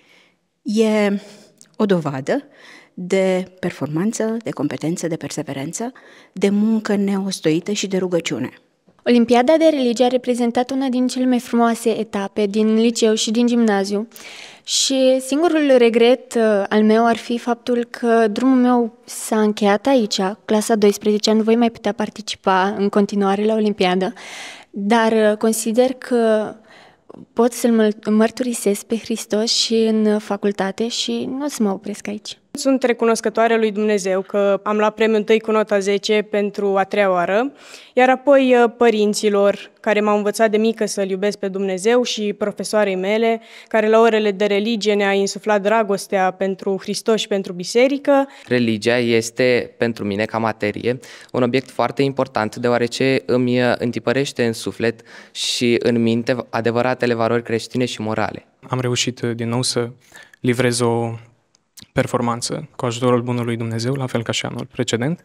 e o dovadă de performanță, de competență, de perseverență, de muncă neostoită și de rugăciune. Olimpiada de religie a reprezentat una din cele mai frumoase etape din liceu și din gimnaziu și singurul regret al meu ar fi faptul că drumul meu s-a încheiat aici, clasa a douăsprezecea, nu voi mai putea participa în continuare la Olimpiadă, dar consider că pot să-L mărturisesc pe Hristos și în facultate și nu o să mă opresc aici. Sunt recunoscătoare lui Dumnezeu că am luat premiul întâi cu nota zece pentru a treia oară, iar apoi părinților care m-au învățat de mică să-L iubesc pe Dumnezeu și profesoarei mele, care la orele de religie ne-a insuflat dragostea pentru Hristos și pentru biserică. Religia este pentru mine ca materie un obiect foarte important, deoarece îmi întipărește în suflet și în minte adevăratele valori creștine și morale. Am reușit din nou să livrez o performanță cu ajutorul Bunului Dumnezeu, la fel ca și anul precedent.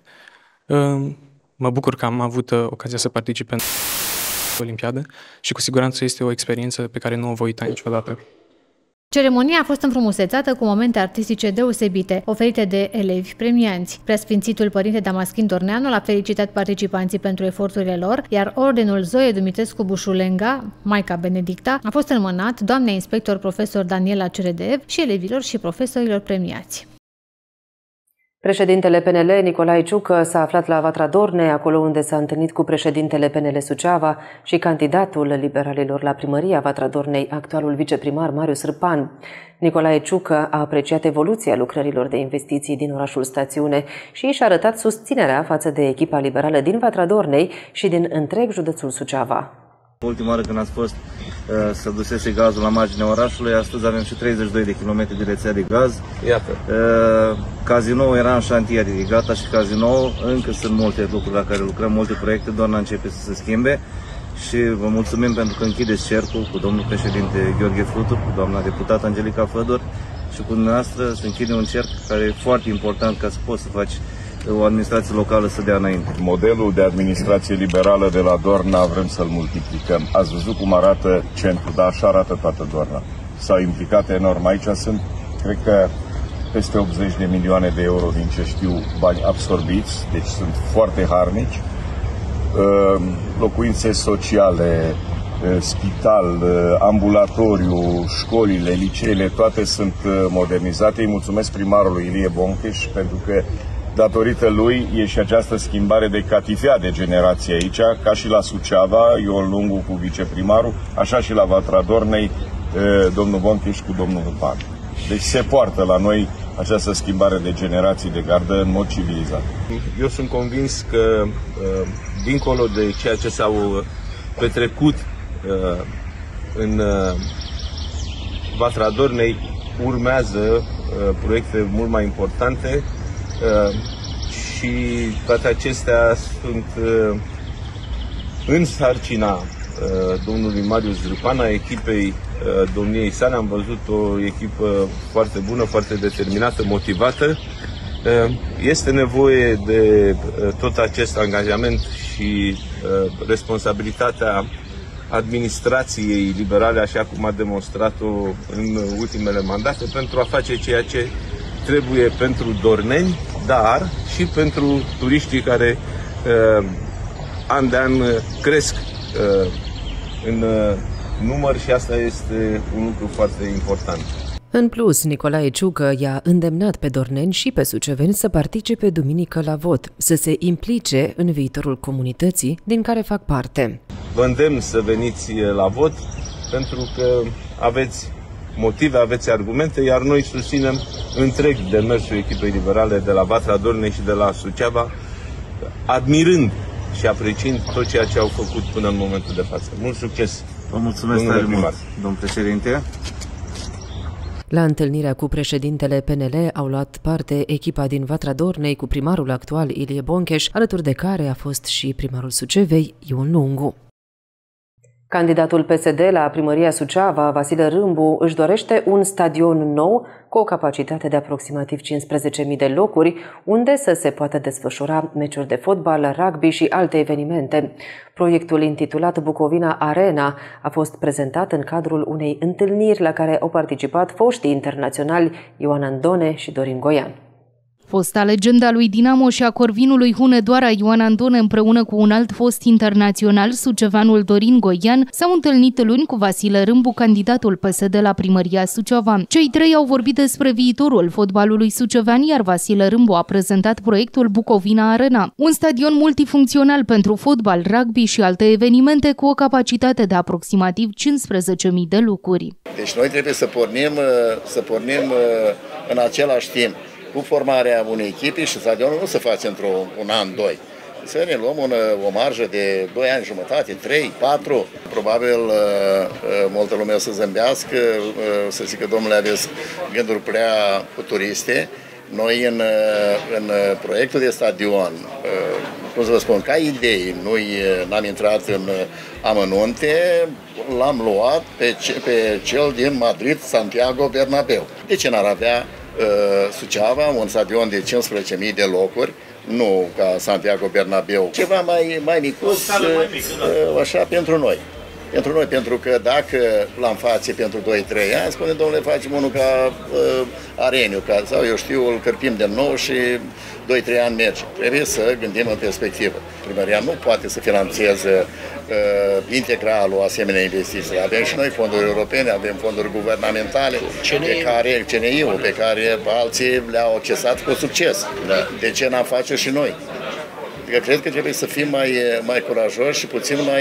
Mă bucur că am avut ocazia să particip în Olimpiadă și cu siguranță este o experiență pe care nu o voi uita niciodată. Ceremonia a fost înfrumusețată cu momente artistice deosebite, oferite de elevi premianți. Preasfințitul Părinte Damaschin Dorneanu l-a felicitat participanții pentru eforturile lor, iar Ordinul Zoe Dumitrescu Bușulenga, Maica Benedicta, a fost înmânat doamnei inspector profesor Daniela Ceredev și elevilor și profesorilor premiați. Președintele P N L, Nicolae Ciucă, s-a aflat la Vatra Dornei, acolo unde s-a întâlnit cu președintele P N L Suceava și candidatul liberalilor la primăria Vatra Dornei, actualul viceprimar Marius Râpan. Nicolae Ciucă a apreciat evoluția lucrărilor de investiții din orașul Stațiune și și-a arătat susținerea față de echipa liberală din Vatra Dornei și din întreg județul Suceava. Ultima oară când ați fost uh, să dusese gazul la marginea orașului, astăzi avem și treizeci și doi de kilometri de rețea de gaz. Iată. Uh, Cazinoul era în șantier, e gata și cazinoul, încă sunt multe lucruri la care lucrăm, multe proiecte, doar n-a început să se schimbe. Și vă mulțumim pentru că închideți cercul cu domnul președinte Gheorghe Frutu, cu doamna deputată Angelica Fădor și cu dumneavoastră se închide un cerc care e foarte important ca să poți să faci o administrație locală să dea înainte. Modelul de administrație liberală de la Dorna vrem să-l multiplicăm. Ați văzut cum arată centrul, dar așa arată toată Dorna. S-au implicat enorm. Aici sunt, cred că, peste optzeci de milioane de euro din ce știu bani absorbiți, deci sunt foarte harnici. Locuințe sociale, spital, ambulatoriu, școlile, liceele, toate sunt modernizate. Îi mulțumesc primarului Ilie Boncheș pentru că datorită lui e și această schimbare de catifea de generație aici, ca și la Suceava, Ion Lungu cu viceprimarul, așa și la Vatra Dornei, domnul Boncheș cu domnul Râpan. Deci se poartă la noi această schimbare de generații de gardă în mod civilizat. Eu sunt convins că, dincolo de ceea ce s-au petrecut în Vatra Dornei, urmează proiecte mult mai importante și toate acestea sunt în sarcina domnului Marius Râpan, a echipei domniei sale. Am văzut o echipă foarte bună, foarte determinată, motivată. Este nevoie de tot acest angajament și responsabilitatea administrației liberale, așa cum a demonstrat-o în ultimele mandate, pentru a face ceea ce trebuie pentru dorneni, dar și pentru turiștii care an de an cresc în număr și asta este un lucru foarte important. În plus, Nicolae Ciucă i-a îndemnat pe dorneni și pe suceveni să participe duminică la vot, să se implice în viitorul comunității din care fac parte. Vă îndemn să veniți la vot pentru că aveți motive, aveți argumente, iar noi susținem întreg demersul echipei liberale de la Vatra Dornei și de la Suceava, admirând și apreciind tot ceea ce au făcut până în momentul de față. Mult succes! Vă mulțumesc tare mult, domnul președinte! La întâlnirea cu președintele P N L au luat parte echipa din Vatra Dornei cu primarul actual Ilie Boncheș, alături de care a fost și primarul Sucevei, Ion Lungu. Candidatul P S D la primăria Suceava, Vasile Râmbu, își dorește un stadion nou cu o capacitate de aproximativ cincisprezece mii de locuri, unde să se poată desfășura meciuri de fotbal, rugby și alte evenimente. Proiectul intitulat Bucovina Arena a fost prezentat în cadrul unei întâlniri la care au participat foștii internaționali Ioan Andone și Dorin Goian. Fosta legenda lui Dinamo și a Corvinului Hunedoara Ioan Andone împreună cu un alt fost internațional, sucevanul Dorin Goian, s-au întâlnit luni cu Vasile Râmbu, candidatul P S D la primăria Suceava. Cei trei au vorbit despre viitorul fotbalului sucevean, iar Vasile Râmbu a prezentat proiectul Bucovina Arena, un stadion multifuncțional pentru fotbal, rugby și alte evenimente cu o capacitate de aproximativ cincisprezece mii de locuri. Deci noi trebuie să pornim, să pornim în același timp cu formarea unei echipe și stadionul nu se face într-un an, doi. Să ne luăm un, o marjă de doi ani jumătate, trei, patru. Probabil multă lume o să zâmbească, să zică, domnule, aveți gânduri prea turiste. Noi în, în proiectul de stadion, cum să vă spun, ca idei, noi n-am intrat în amănunte, l-am luat pe, ce, pe cel din Madrid, Santiago Bernabéu. De ce n-ar avea Suceava un stadion de cincisprezece mii de locuri, nu ca Santiago Bernabéu, ceva mai, mai micuț, așa, pentru noi. Pentru noi, pentru că dacă l-am face pentru doi trei ani, spune, domnule, facem unul ca uh, Areniu, ca, sau eu știu, îl cărpim de nou și doi trei ani merge. Trebuie să gândim în perspectivă. Primăria nu poate să finanțeze uh, integral o asemenea investiție. Avem și noi fonduri europene, avem fonduri guvernamentale, pe care, C N I-ul, pe care alții le-au accesat cu succes. Da. De ce n-am face și noi? Eu cred că trebuie să fim mai, mai curajoși și puțin mai,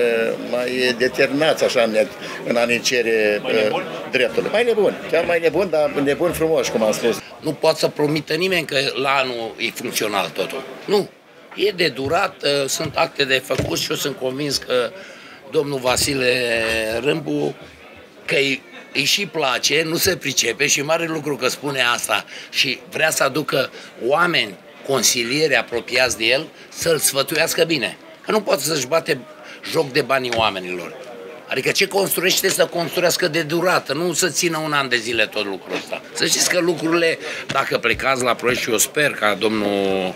mai determinați așa în, în a ne cere uh, drepturile. Mai nebun, chiar mai nebun, dar nebun frumoși, cum am spus. Nu poate să promită nimeni că la anul e funcțional totul. Nu. E de durat, sunt acte de făcut și eu sunt convins că domnul Vasile Râmbu, că îi, îi și place, nu se pricepe și mare lucru că spune asta și vrea să aducă oameni, consilieri apropiați de el, să-l sfătuiască bine. Că nu poate să-și bate joc de banii oamenilor. Adică ce construiește să construiască de durată, nu să țină un an de zile tot lucrul ăsta. Să știți că lucrurile, dacă plecați la proiect și eu sper ca domnul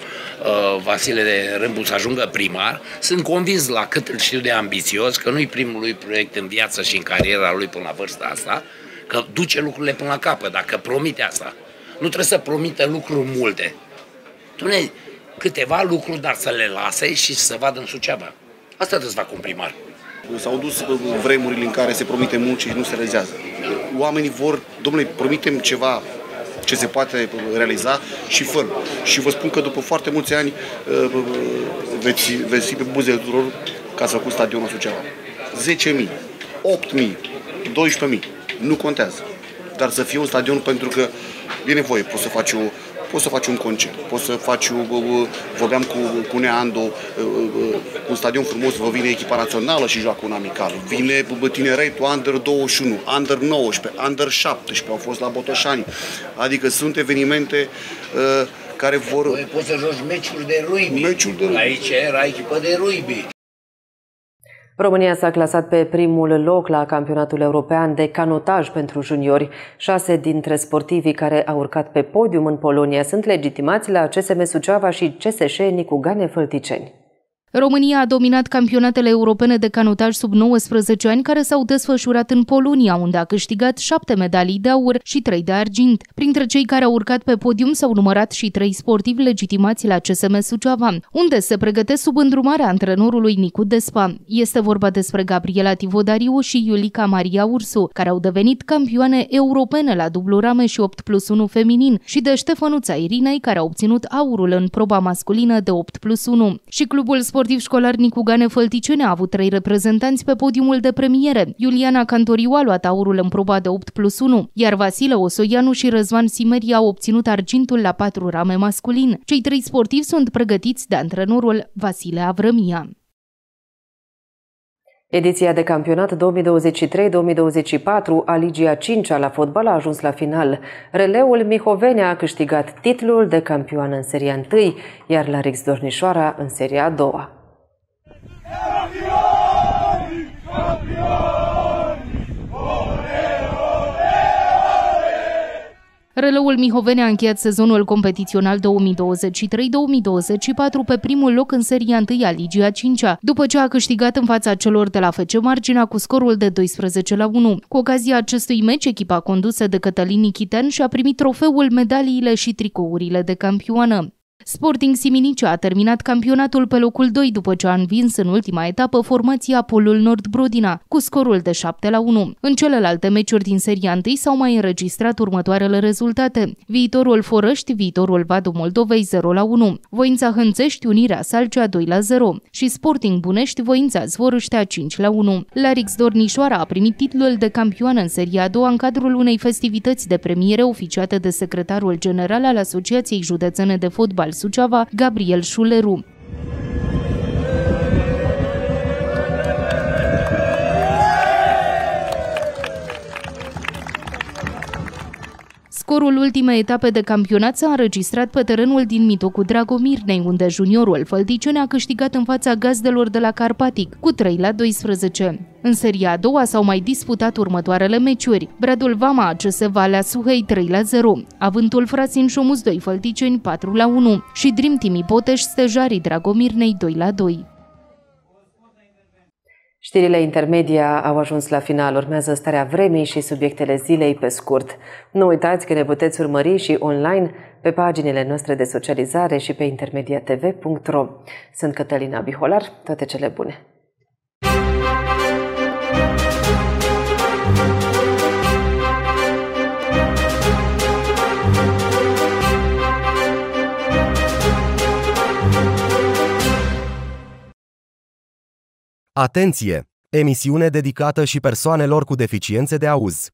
uh, Vasile Râmbu să ajungă primar, sunt convins la cât îl știu de ambițios, că nu-i primul lui proiect în viață și în cariera lui până la vârsta asta, că duce lucrurile până la capăt, dacă promite asta. Nu trebuie să promită lucruri multe. Dune câteva lucruri, dar să le lase și să vadă în Suceava. Asta trebuie să facă un primar. S-au dus vremurile în care se promite mult și nu se realizează. Oamenii vor, domnule, promitem ceva ce se poate realiza și fără. Și vă spun că după foarte mulți ani veți, veți fi pe buzele tuturor că ați făcut stadionul Suceava. zece mii, opt mii, doisprezece mii, nu contează. Dar să fie un stadion pentru că e nevoie, poți să faci o Poți să faci un concert, poți să faci, vorbeam cu, cu Nea Ando, un stadion frumos, vă vine echipa națională și joacă un amical. Vine tineretul Under douăzeci și unu, Under nouăsprezece, Under șaptesprezece, au fost la Botoșani. Adică sunt evenimente uh, care vor... Voi poți să joci meciuri de rugby. Meciuri de rugby. Aici era echipă de rugby. România s-a clasat pe primul loc la campionatul european de canotaj pentru juniori. Șase dintre sportivii care au urcat pe podium în Polonia sunt legitimați la C S M Suceava și C S S Nicu Gane-Fălticeni. România a dominat campionatele europene de canotaj sub nouăsprezece ani care s-au desfășurat în Polonia, unde a câștigat șapte medalii de aur și trei de argint. Printre cei care au urcat pe podium s-au numărat și trei sportivi legitimați la C S M Suceava, unde se pregătesc sub îndrumarea antrenorului Nicu Despa. Este vorba despre Gabriela Tivodariu și Iulica Maria Ursu, care au devenit campioane europene la dublu rame și opt plus unu feminin, și de Ștefănuța Irinei, care a obținut aurul în proba masculină de opt plus unu. Și clubul sportiv școlar Nicu Gane-Fălticeni a avut trei reprezentanți pe podiumul de premiere. Iuliana Cantoriu a luat aurul în proba de opt plus unu, iar Vasile Osoianu și Răzvan Simeria au obținut argintul la patru rame masculin. Cei trei sportivi sunt pregătiți de antrenorul Vasile Avrămia. Ediția de campionat două mii douăzeci și trei două mii douăzeci și patru a Ligii a cincea la fotbal a ajuns la final. Releul Mihovenia a câștigat titlul de campioană în seria unu, iar Larix Dornișoara în seria a doua. Releul Mihovenia a încheiat sezonul competițional două mii douăzeci și trei două mii douăzeci și patru pe primul loc în seria unu a Ligii a cincea, după ce a câștigat în fața celor de la F C Marginea cu scorul de doisprezece la unu. Cu ocazia acestui meci, echipa condusă de Cătălin Nichitean și-a primit trofeul, medaliile și tricourile de campioană. Sporting Siminicea a terminat campionatul pe locul doi după ce a învins în ultima etapă formația Polul Nord Brodina cu scorul de șapte la unu. În celelalte meciuri din seria unu s-au mai înregistrat următoarele rezultate: Viitorul Forăști, Viitorul Vadu Moldovei zero la unu, Voința Hânțești, Unirea Salcea doi la zero și Sporting Bunești, Voința Zvorâștea cinci la unu. Larix Dornișoara a primit titlul de campioană în seria a doua în cadrul unei festivități de premiere oficiate de secretarul general al Asociației Județene de Fotbal Suceava, Gabriel Șuleru. Scorul ultimei etape de campionat s-a înregistrat pe terenul din Mitocu Dragomirnei, unde juniorul Fălticeni a câștigat în fața gazdelor de la Carpatic cu trei la doisprezece. În seria a doua s-au mai disputat următoarele meciuri: Bradul Vama A C S Valea Suhei trei la zero, Avântul Frasin Șomus doi Fălticeni patru la unu și Dream Team Ipoteș Stejarii Dragomirnei doi la doi. Știrile intermedia au ajuns la final. Urmează starea vremii și subiectele zilei pe scurt. Nu uitați că ne puteți urmări și online pe paginile noastre de socializare și pe intermedia t v punct ro. Sunt Cătălina Biholar, toate cele bune! Atenție! Emisiune dedicată și persoanelor cu deficiențe de auz.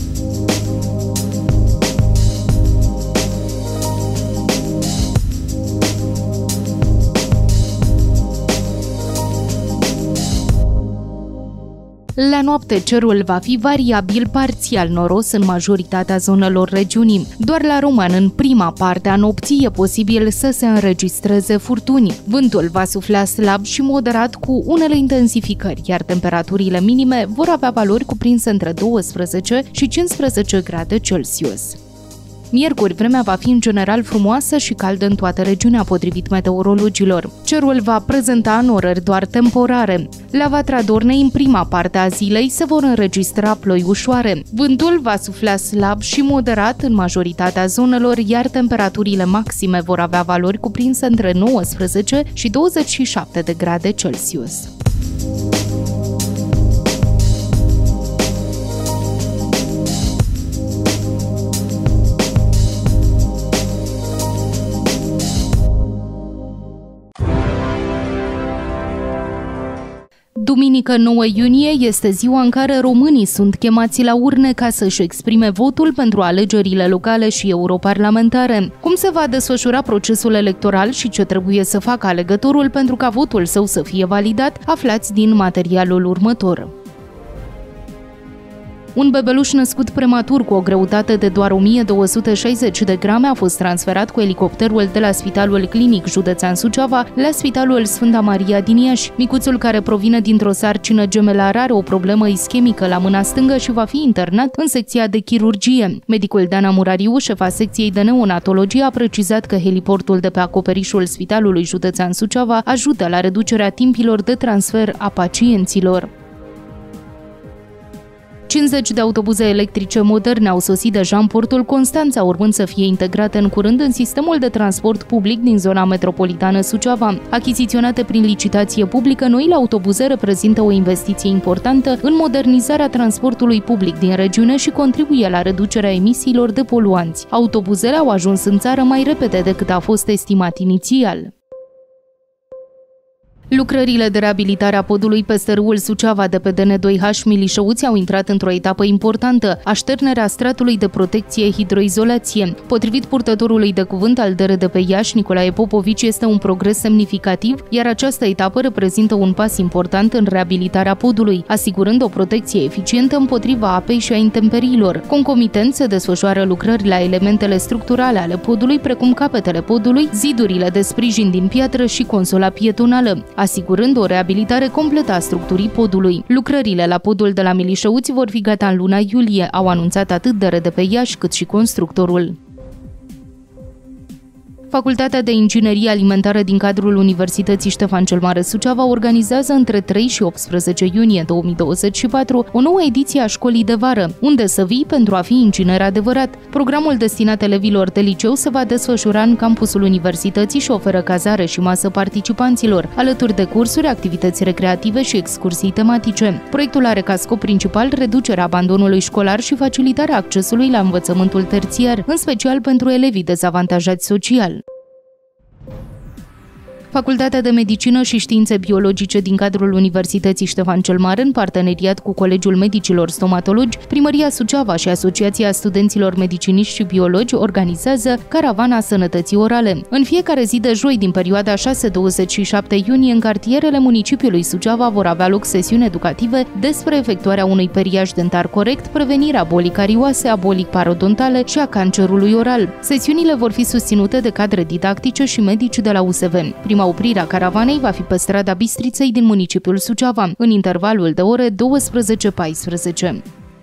La noapte, cerul va fi variabil parțial noros în majoritatea zonelor regiunii. Doar la Roman, în prima parte a nopții, e posibil să se înregistreze furtuni. Vântul va sufla slab și moderat cu unele intensificări, iar temperaturile minime vor avea valori cuprinse între douăsprezece și cincisprezece grade Celsius. Miercuri, vremea va fi în general frumoasă și caldă în toată regiunea, potrivit meteorologilor. Cerul va prezenta norări doar temporare. La Vatra Dornei, în prima parte a zilei, se vor înregistra ploi ușoare. Vântul va sufla slab și moderat în majoritatea zonelor, iar temperaturile maxime vor avea valori cuprinse între nouăsprezece și douăzeci și șapte de grade Celsius. Duminică nouă iunie este ziua în care românii sunt chemați la urne ca să-și exprime votul pentru alegerile locale și europarlamentare. Cum se va desfășura procesul electoral și ce trebuie să facă alegătorul pentru ca votul său să fie validat, aflați din materialul următor. Un bebeluș născut prematur cu o greutate de doar o mie două sute șaizeci de grame a fost transferat cu elicopterul de la Spitalul Clinic Județean Suceava la Spitalul Sfânta Maria din Iași. Micuțul, care provine dintr-o sarcină gemelară, are o problemă ischemică la mâna stângă și va fi internat în secția de chirurgie. Medicul Dana Murariu, șefa secției de neonatologie, a precizat că heliportul de pe acoperișul Spitalului Județean Suceava ajută la reducerea timpilor de transfer a pacienților. cincizeci de autobuze electrice moderne au sosit deja în portul Constanța, urmând să fie integrate în curând în sistemul de transport public din zona metropolitană Suceava. Achiziționate prin licitație publică, noile autobuze reprezintă o investiție importantă în modernizarea transportului public din regiune și contribuie la reducerea emisiilor de poluanți. Autobuzele au ajuns în țară mai repede decât a fost estimat inițial. Lucrările de reabilitare a podului peste râul Suceava de pe D N doi H Milișăuți au intrat într-o etapă importantă, așternerea stratului de protecție hidroizolație. Potrivit purtătorului de cuvânt al D R D P Iași, Nicolae Popovici, este un progres semnificativ, iar această etapă reprezintă un pas important în reabilitarea podului, asigurând o protecție eficientă împotriva apei și a intemperiilor. Concomitent se desfășoară lucrări la elementele structurale ale podului, precum capetele podului, zidurile de sprijin din piatră și consola pietonală, asigurând o reabilitare completă a structurii podului. Lucrările la podul de la Milișăuți vor fi gata în luna iulie, au anunțat atât D R D P Iași cât și constructorul. Facultatea de Inginerie Alimentară din cadrul Universității Ștefan cel Mare Suceava organizează între trei și optsprezece iunie două mii douăzeci și patru o nouă ediție a școlii de vară, unde să vii pentru a fi inginer adevărat. Programul destinat elevilor de liceu se va desfășura în campusul universității și oferă cazare și masă participanților, alături de cursuri, activități recreative și excursii tematice. Proiectul are ca scop principal reducerea abandonului școlar și facilitarea accesului la învățământul terțiar, în special pentru elevii dezavantajați social. Facultatea de Medicină și Științe Biologice din cadrul Universității Ștefan cel Mare, în parteneriat cu Colegiul Medicilor Stomatologi, Primăria Suceava și Asociația Studenților Mediciniști și Biologi organizează Caravana Sănătății Orale. În fiecare zi de joi din perioada șase douăzeci și șapte iunie, în cartierele municipiului Suceava vor avea loc sesiuni educative despre efectuarea unui periaj dentar corect, prevenirea bolii carioase, a bolii parodontale și a cancerului oral. Sesiunile vor fi susținute de cadre didactice și medici de la U S V. Prima oprirea caravanei va fi pe strada Bistriței din municipiul Suceava, în intervalul de ore douăsprezece paisprezece.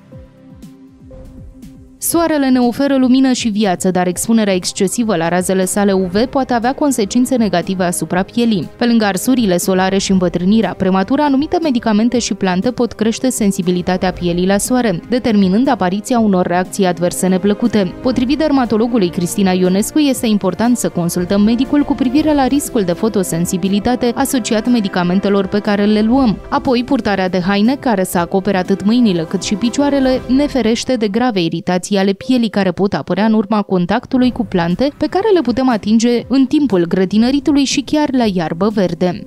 Soarele ne oferă lumină și viață, dar expunerea excesivă la razele sale U V poate avea consecințe negative asupra pielii. Pe lângă arsurile solare și îmbătrânirea prematură, anumite medicamente și plante pot crește sensibilitatea pielii la soare, determinând apariția unor reacții adverse neplăcute. Potrivit dermatologului Cristina Ionescu, este important să consultăm medicul cu privire la riscul de fotosensibilitate asociat medicamentelor pe care le luăm. Apoi, purtarea de haine care să acopere atât mâinile cât și picioarele ne ferește de grave iritații ale pielii care pot apărea în urma contactului cu plante pe care le putem atinge în timpul grădinăritului și chiar la iarbă verde.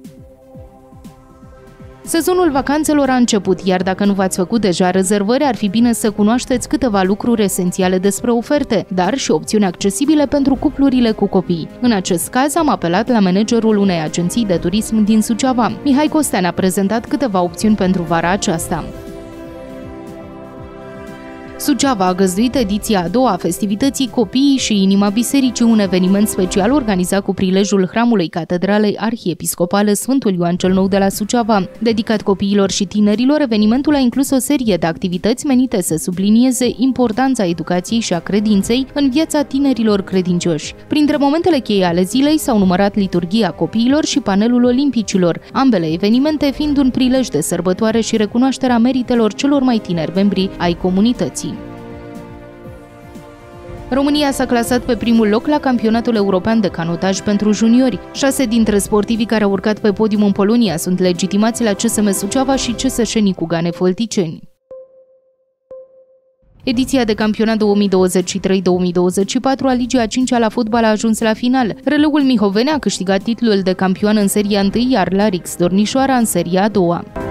Sezonul vacanțelor a început, iar dacă nu v-ați făcut deja rezervări, ar fi bine să cunoașteți câteva lucruri esențiale despre oferte, dar și opțiuni accesibile pentru cuplurile cu copii. În acest caz am apelat la managerul unei agenții de turism din Suceava. Mihai Costea ne-a prezentat câteva opțiuni pentru vara aceasta. Suceava a găzduit ediția a doua a festivității Copiii și Inima Bisericii, un eveniment special organizat cu prilejul Hramului Catedralei Arhiepiscopale Sfântul Ioan cel Nou de la Suceava. Dedicat copiilor și tinerilor, evenimentul a inclus o serie de activități menite să sublinieze importanța educației și a credinței în viața tinerilor credincioși. Printre momentele cheie ale zilei s-au numărat liturghia copiilor și panelul olimpicilor, ambele evenimente fiind un prilej de sărbătoare și recunoașterea meritelor celor mai tineri membri ai comunității. România s-a clasat pe primul loc la campionatul european de canotaj pentru juniori. Șase dintre sportivii care au urcat pe podium în Polonia sunt legitimați la C S M Suceava și C S S Nicugane Fălticeni. Ediția de campionat două mii douăzeci și trei două mii douăzeci și patru a Ligii a cincea la fotbal a ajuns la final. Releul Mihoveni a câștigat titlul de campioan în seria întâi, iar Larix Dornișoara în seria a doua.